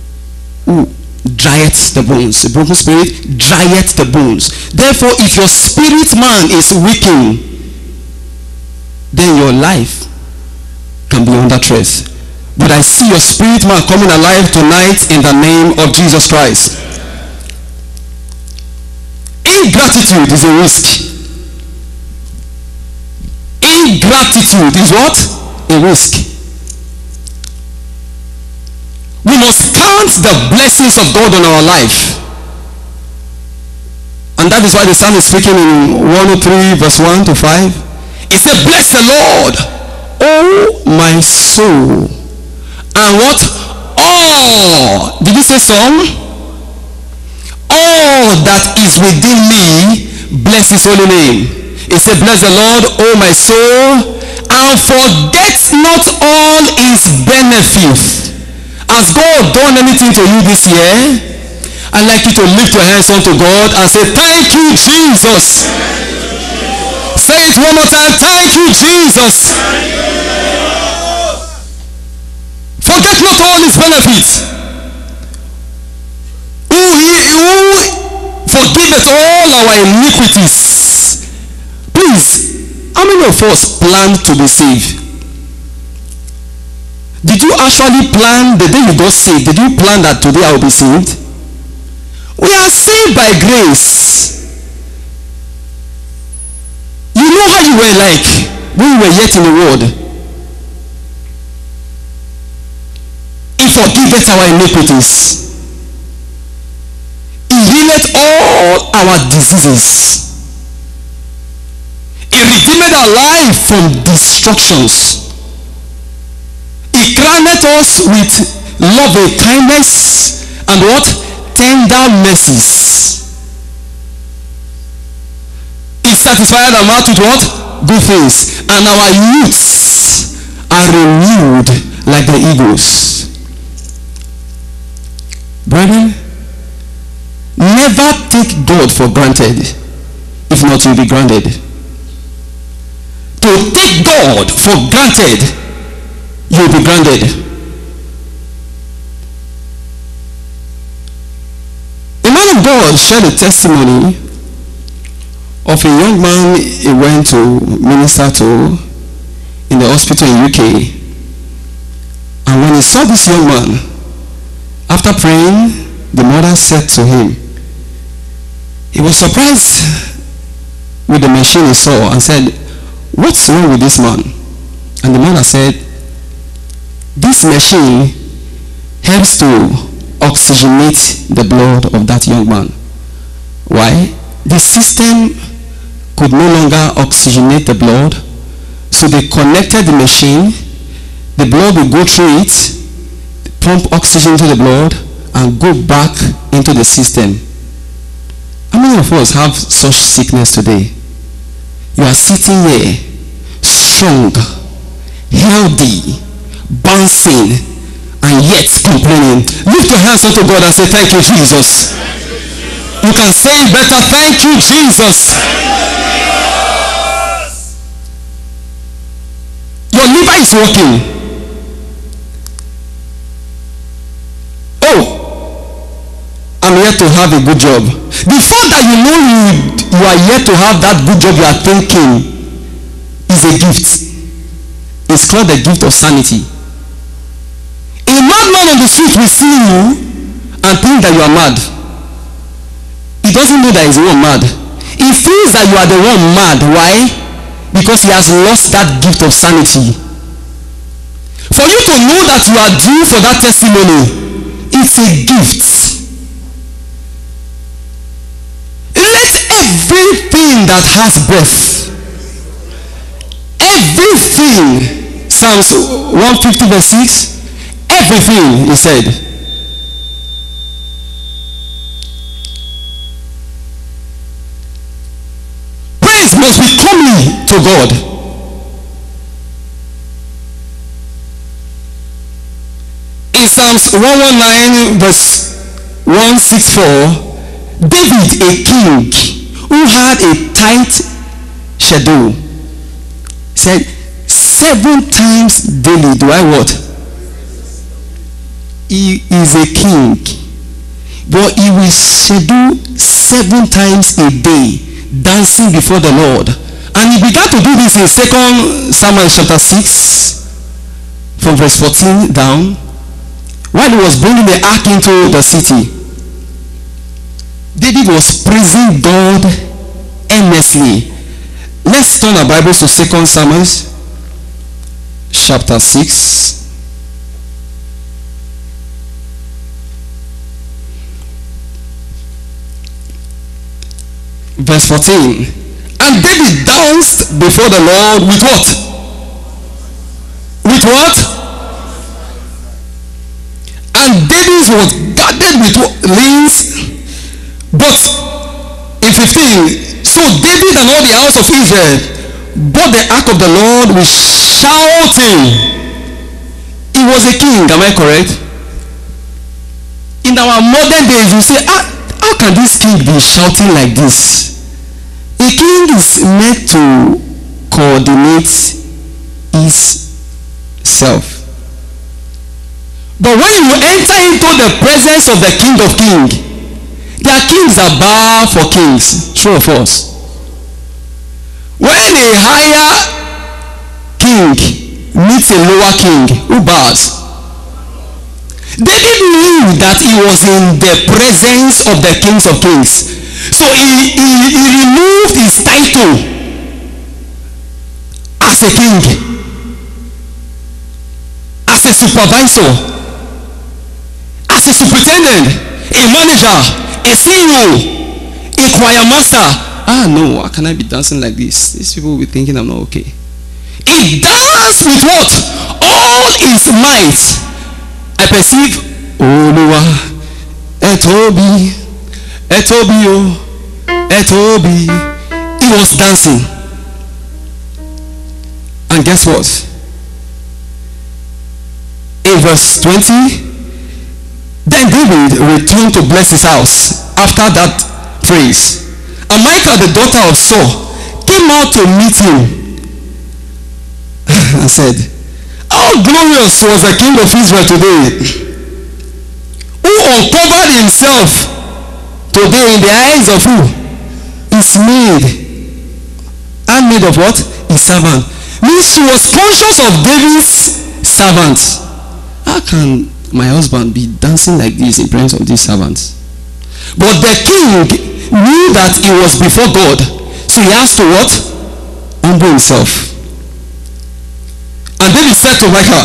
drieth the bones. A broken spirit drieth the bones. Therefore, if your spirit man is weakened, then your life can be under threat. But I see your spirit man coming alive tonight in the name of Jesus Christ. Ingratitude is a risk. Ingratitude is what? A risk. We must count the blessings of God on our life. And that is why the psalmist is speaking in 103 verse 1 to 5. He said, bless the Lord, oh my soul. And what? All. Did he say some? All that is within me, bless his holy name. He said, bless the Lord, oh my soul, and forget not all his benefits. Has God done anything to you this year? I'd like you to lift your hands unto God and say, thank you, Jesus. Say it one more time. Thank you, Jesus. Forget not all his benefits. Who forgiveth all our iniquities. Please, how many of us plan to be saved? Did you actually plan the day you got saved? Did you plan that today I will be saved? We are saved by grace. You know how you were like when you were yet in the world. He forgiveth our iniquities. He healeth all our diseases. He redeemed our life from destructions. He crowned us with love and kindness and what? Tender mercies. He satisfied our mouth with what? Good things. And our youths are renewed like the eagles. Brethren, never take God for granted. If not, you'll be grounded. To take God for granted, you'll be grounded. A man of God shared a testimony of a young man he went to minister to in the hospital in UK. And when he saw this young man, after praying, the mother said to him, he was surprised with the machine he saw and said, what's wrong with this man? And the mother said, this machine helps to oxygenate the blood of that young man. Why? The system could no longer oxygenate the blood, so they connected the machine. The blood will go through it, pump oxygen to the blood, and go back into the system. How many of us have such sickness today? You are sitting here, strong, healthy, bouncing, and yet complaining. Lift your hands unto God and say, thank you, Jesus. You can say it better, thank you, Jesus. Your liver is working. Oh, I'm here to have a good job. Before that, you know you are here to have that good job you are thinking is a gift. It's called the gift of sanity. A madman on the street will see you and think that you are mad. He doesn't know that he's the one mad. He feels that you are the one mad. Why? Because he has lost that gift of sanity. for you to know that you are due for that testimony, it's a gift. Let everything that has breath, everything, Psalms 150 verse 6, everything, he said. Praise must be comely to God. In Psalms 119 verse 164, David, a king who had a tight schedule, said, 7 times daily do I what? He is a king, but he will schedule 7 times a day dancing before the Lord. And he began to do this in 2 Samuel chapter 6 from verse 14 down, while he was bringing the ark into the city. David was praising God earnestly. Let's turn our Bibles to 2 Samuel chapter 6. Verse 14. And David danced before the Lord with what? With what? And David was guarded with lions. But in 15, so David and all the house of Israel brought the ark of the Lord with shouting. He was a king, am I correct? In our modern days, you say, how can this king be shouting like this? A king is meant to coordinate his self. But when you enter into the presence of the King of Kings, their kings are bow for kings. True of us. When a higher king meets a lower king, who bows? David knew that he was in the presence of the kings of kings. So he removed his title as a king, as a supervisor, as a superintendent, a manager, a CEO, a choir master. No, how can I be dancing like this? These people will be thinking I'm not okay. He danced with what? All his might. I perceive, Oluwa, Etobi, Etobi. He was dancing. And guess what? In verse 20, then David returned to bless his house after that praise. And Michal, the daughter of Saul, came out to meet him and said, how glorious was the king of Israel today, who uncovered himself today in the eyes of who? His maid. And maid of what? His servant. Means she was conscious of David's servants. How can my husband be dancing like this in presence of these servants? But the king knew that he was before God, so he has to what? Humble himself. And David said to Michal,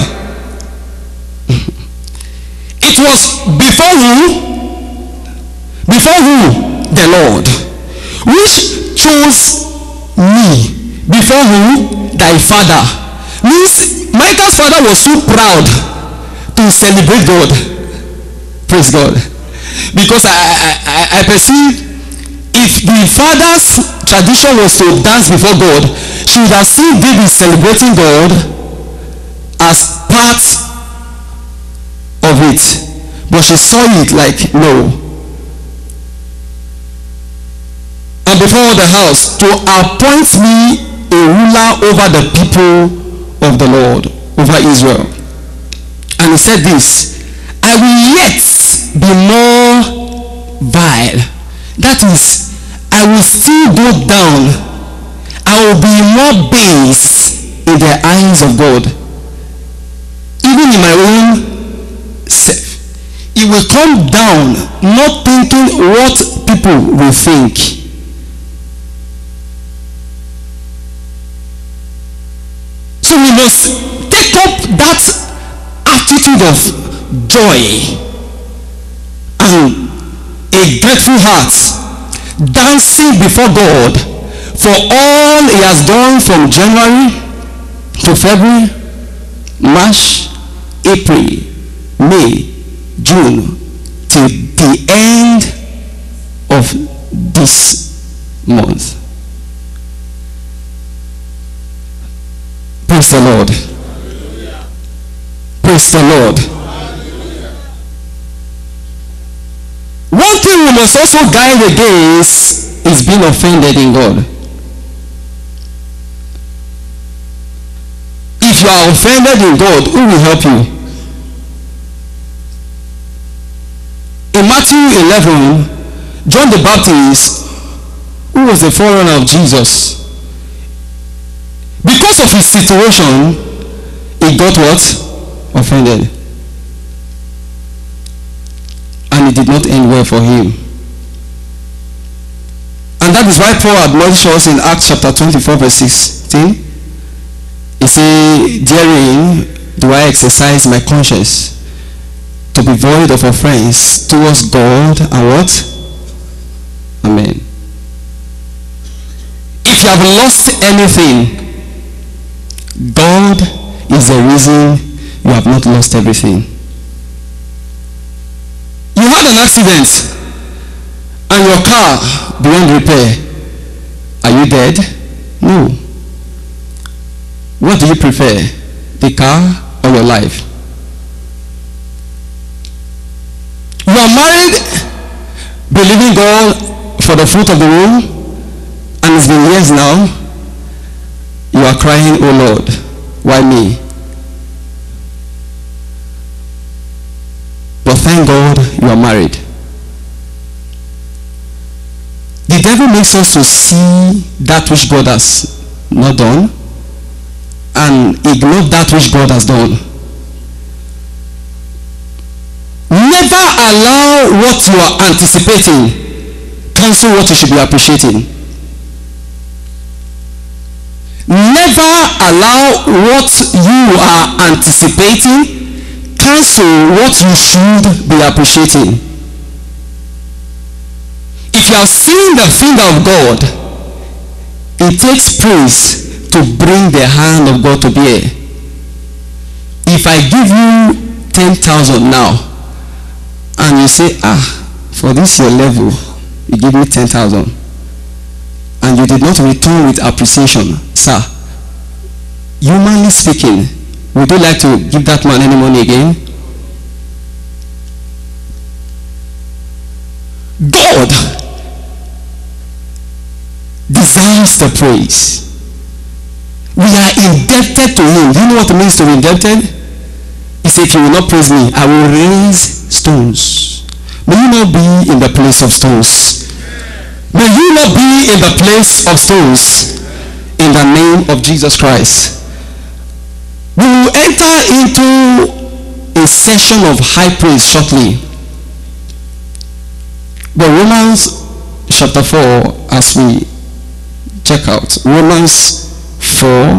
it was before who? Before who? The Lord, which chose me before who? Thy father. Means Michal's father was so proud to celebrate God. Praise God. Because I perceive, if the father's tradition was to dance before God, she would have seen David celebrating God as part of it. But she saw it like, no. And before the house, to appoint me a ruler over the people of the Lord, over Israel. And he said this, I will yet be more vile. That is, I will still go down. I will be more base in the eyes of God. Even in my own self. It will come down, not thinking what people will think. So we must take up that joy and a grateful heart, dancing before God for all he has done from January to February, March, April, May, June, till the end of this month. Praise the Lord. Praise the Lord. One thing we must also guard against is being offended in God. If you are offended in God, who will help you? In Matthew 11, John the Baptist, who was the forerunner of Jesus, because of his situation, he got what? Offended. And it did not end well for him. And that is why Paul admonishes us in Acts chapter 24 verse 16. He says, "Therein do I exercise my conscience to be void of offense towards God and what? Amen." If you have lost anything, God is the reason you have not lost everything. You had an accident and your car beyond repair. Are you dead? No. What do you prefer? The car or your life? You are married, believing God for the fruit of the womb, and it's been years now. You are crying, "Oh Lord, why me?" But thank God you are married. The devil makes us to see that which God has not done and ignore that which God has done. Never allow what you are anticipating cancel what you should be appreciating. Never allow what you are anticipating cancel what you should be appreciating. If you have seen the finger of God, it takes praise to bring the hand of God to bear. If I give you 10,000 now, and you say, for this your level, you give me 10,000, and you did not return with appreciation, sir, humanly speaking, would you like to give that man any money again? God desires the praise. We are indebted to him. Do you know what it means to be indebted? He said, "If you will not praise me, I will raise stones." May you not be in the place of stones. May you not be in the place of stones. In the name of Jesus Christ. We will enter into a session of high praise shortly. But Romans chapter 4, as we check out, Romans 4,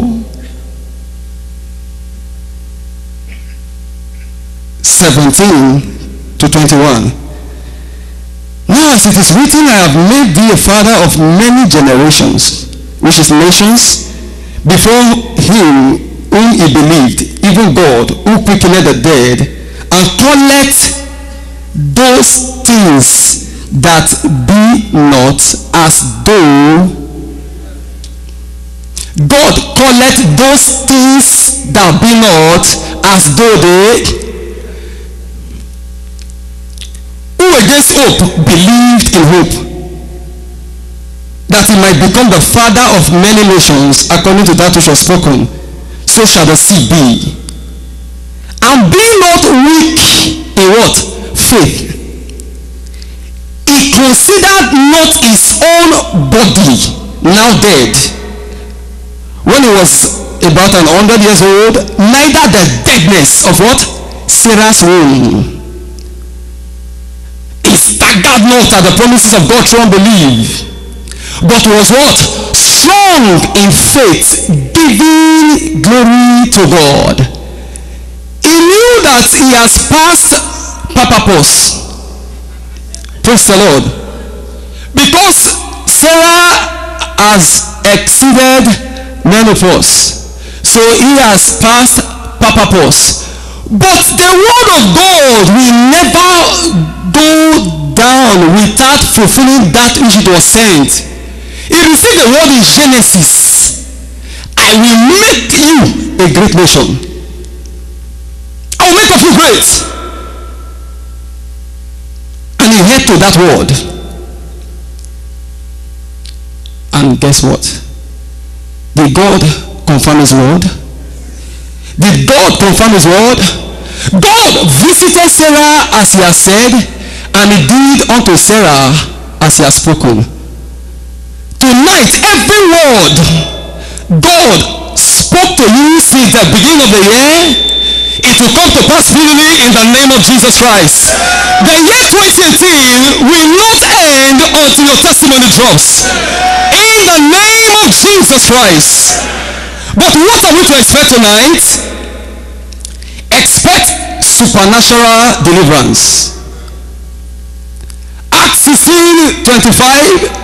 17 to 21. "Now as it is written, I have made thee a father of many generations," which is nations, "before him whom he believed, even God, who quickeneth the dead, and calleth those things that be not as though." God calleth those things that be not as though they who against hope believed in hope, that he might become the father of many nations, according to that which was spoken, so shall the seed be. And be not weak in what? Faith. He considered not his own body now dead, when he was about 100 years old, neither the deadness of what? Sarah's womb. He staggered not at the promises of God through unbelief, but was what? Strong in faith, giving glory to God. He knew that he has passed papapos. Praise the Lord. Because Sarah has exceeded menopause, so he has passed papapos. But the word of God will never go down without fulfilling that which it was sent. He received the word in Genesis. I will make you a great nation. I will make of you great. And he held to that word. And guess what? Did God confirm his word? Did God confirm his word? God visited Sarah as he has said, and he did unto Sarah as he has spoken. Tonight, every word God spoke to you since the beginning of the year, it will come to pass speedily in the name of Jesus Christ. The year 2018 will not end until your testimony drops. In the name of Jesus Christ. But what are we to expect tonight? Expect supernatural deliverance. Acts 16:25.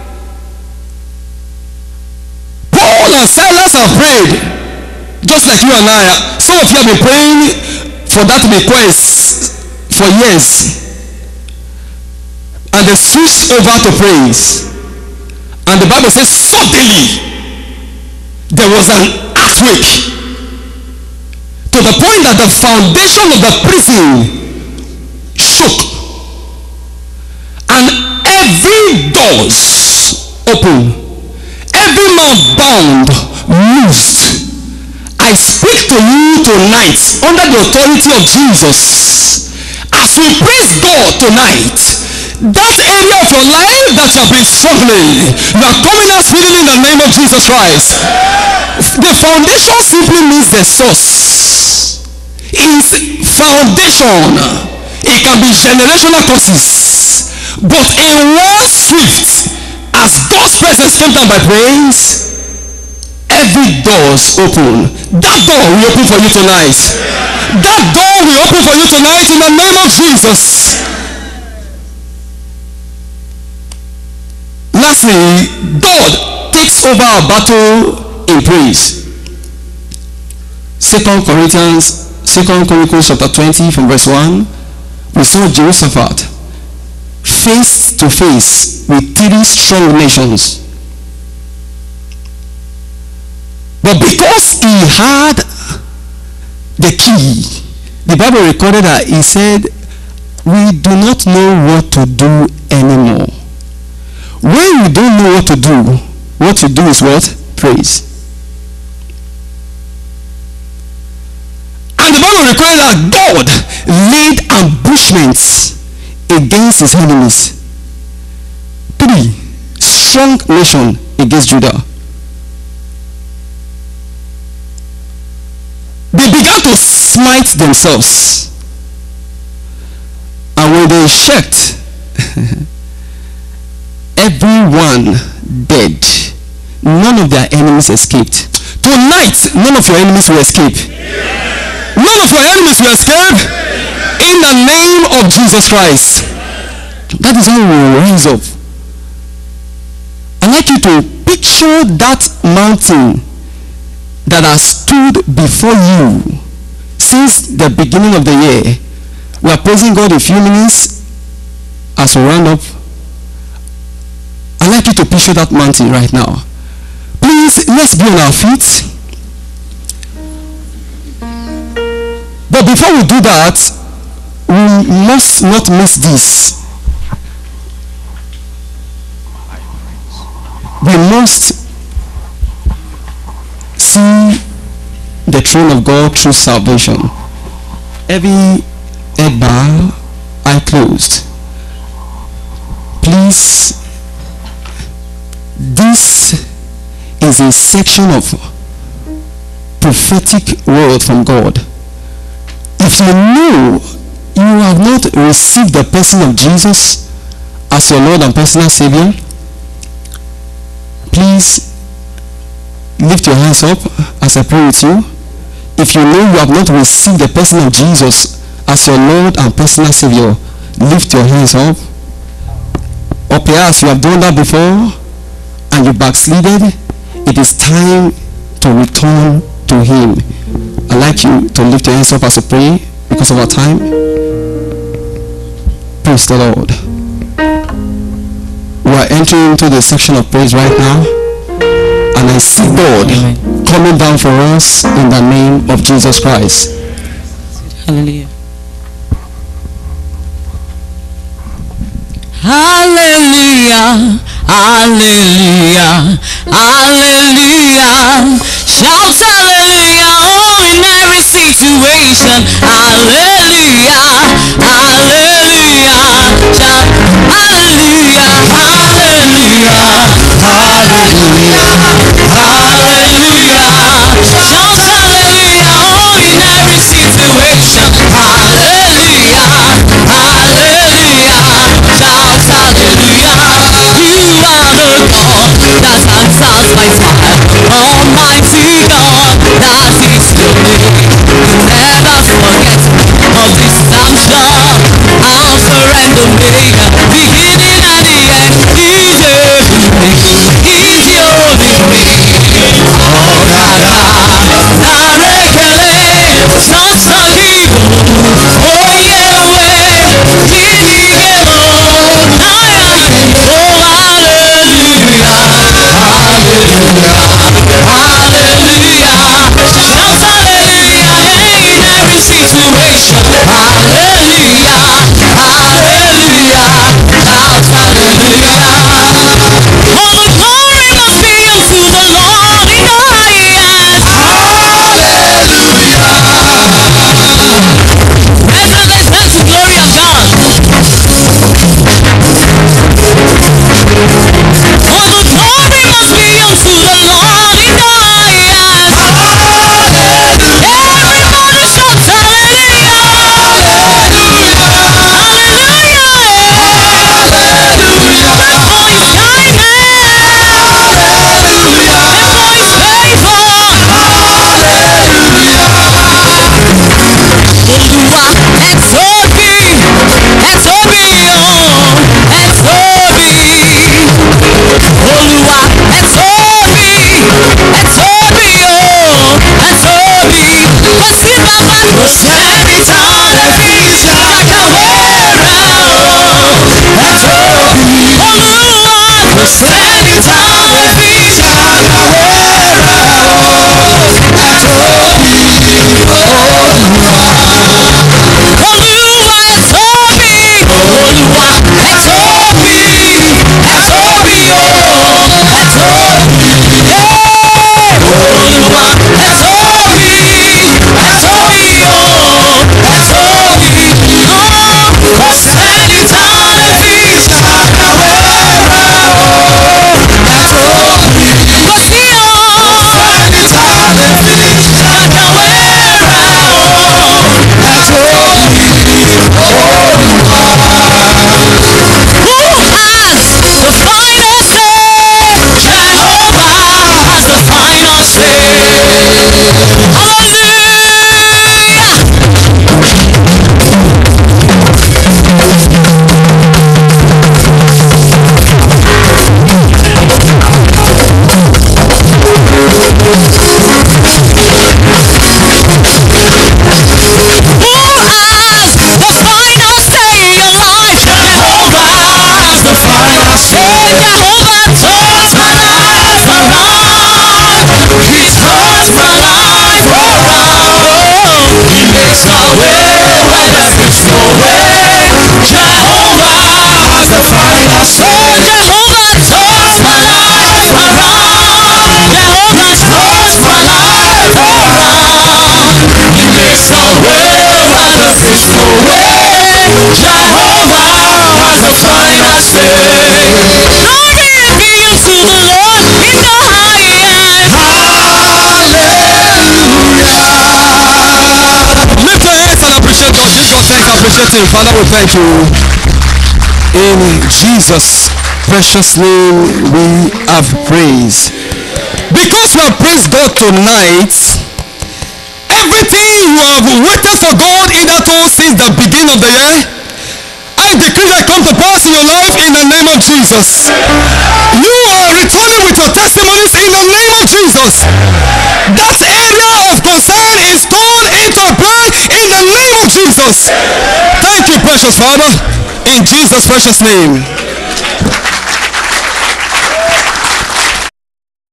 Paul and Silas have prayed, just like you and I. Some of you have been praying for that request for years, and they switched over to praise. And the Bible says suddenly there was an earthquake, to the point that the foundation of the prison shook, and every doors opened, every man bound loosed. I speak to you tonight under the authority of Jesus. As we praise God tonight, that area of your life that you have been struggling, you are coming out speedily in the name of Jesus Christ. The foundation simply means the source. It's foundation. It can be generational causes, but in one swift, as God's presence came down by praise, every door is open. That door will open for you tonight. That door will open for you tonight in the name of Jesus. Lastly, God takes over our battle in praise. 2 Chronicles chapter 20 from verse 1. We saw Jehoshaphat face to face with 3 strong nations. But because he had the key, the Bible recorded that he said, we do not know what to do anymore. When you don't know what to do is what? Praise. And the Bible recorded that God laid ambushments against his enemies. 3 strong nation against Judah. They began to smite themselves. And when they checked, everyone dead. None of their enemies escaped. Tonight, none of your enemies will escape. None of your enemies will escape. In the name of Jesus Christ. That is how we will rise up. I'd like you to picture that mountain that has stood before you since the beginning of the year. We are praising God in a few minutes as we round up. I'd like you to picture that mountain right now. Please, let's be on our feet. But before we do that, we must not miss this. We must see the throne of God through salvation. Every head bow, eye closed. Please, this is a section of prophetic word from God. If you know you have not received the person of Jesus as your Lord and personal Savior, please lift your hands up as I pray with you. If you know you have not received the person of Jesus as your Lord and personal Savior, lift your hands up. Or perhaps you have done that before and you backslided. It is time to return to Him. I'd like you to lift your hands up as we pray because of our time. Praise the Lord. We are entering into the section of praise right now, and I see God coming down for us in the name of Jesus Christ. Hallelujah. Hallelujah, hallelujah, hallelujah. Shout hallelujah, oh, in every situation. Hallelujah, hallelujah. Shout hallelujah, hallelujah, hallelujah, hallelujah. Shout hallelujah, oh, in every situation. Hallelujah, hallelujah. Shout hallelujah. You are the God that answers my prayer. Almighty God, that is your name. You never forget of this I'm sure. Alpha and Omega, beginning and the end. He's everything. He's the only way. Oh, Narekele, such a hero. Oh, Yahweh, Kini-gelo. Oh, hallelujah, hallelujah, hallelujah. Shout hallelujah in every situation. Hallelujah, hallelujah. Shout hallelujah. All the glory must be unto the Lord in the highest. Hallelujah. Brethren, let's dance the glory of God. For the glory must be unto the Lord in the highest. Everybody shout hallelujah. Hallelujah. And for His kindness. And for His favor. Olúwa ẹ tóbi, ẹ tóbi o, ẹ tóbi. Olúwa ẹ tóbi, ẹ tóbi o, ẹ tóbi. Kò sí bàbá, kò sẹ́ni tá lè fi ṣàkàwé rẹ̀ o. Ẹ tóbi. Olúwa kò sẹ́ni tá lè fi ṣàkàwé rẹ̀ o. Ẹ tóbi. Olúwa ẹ tóbi, Olúwa ẹ tóbi, ẹ tóbi o, ẹ tóbi. Olúwa ẹ tóbi, ẹ tóbi o, ẹ tóbi. Kò sẹ́ni tá lè fi ṣàkàwé rẹ̀ o. Ẹ tóbi. Kò sí o. Kò sẹ́ni tá lè fi ṣàkàwé rẹ̀ o. Ẹ tóbi. Who has the final say? Jehovah has the final say. Hallelujah. Who has the final say in your life? Jehovah has the final say. Jehovah turns my life around. He turns my life around. He makes a way where there is no way. Jehovah has the final say. Jehovah turns my life around. Jehovah turns my life around. He makes a way where there is no way. Jehovah has the final say. Glory be unto the Lord in the highest. Hallelujah. Lift your hands and appreciate God. Give God thanks and appreciate Him. Father, we thank you. In Jesus' precious name we have praised. Because we have praised God tonight, Everything you have waited for God in that hole since the beginning of the year, I decree that come to pass in your life in the name of Jesus. You are returning with your testimonies in the name of Jesus. That area of concern is turned into a plan in the name of Jesus. Thank you, precious Father, in Jesus' precious name.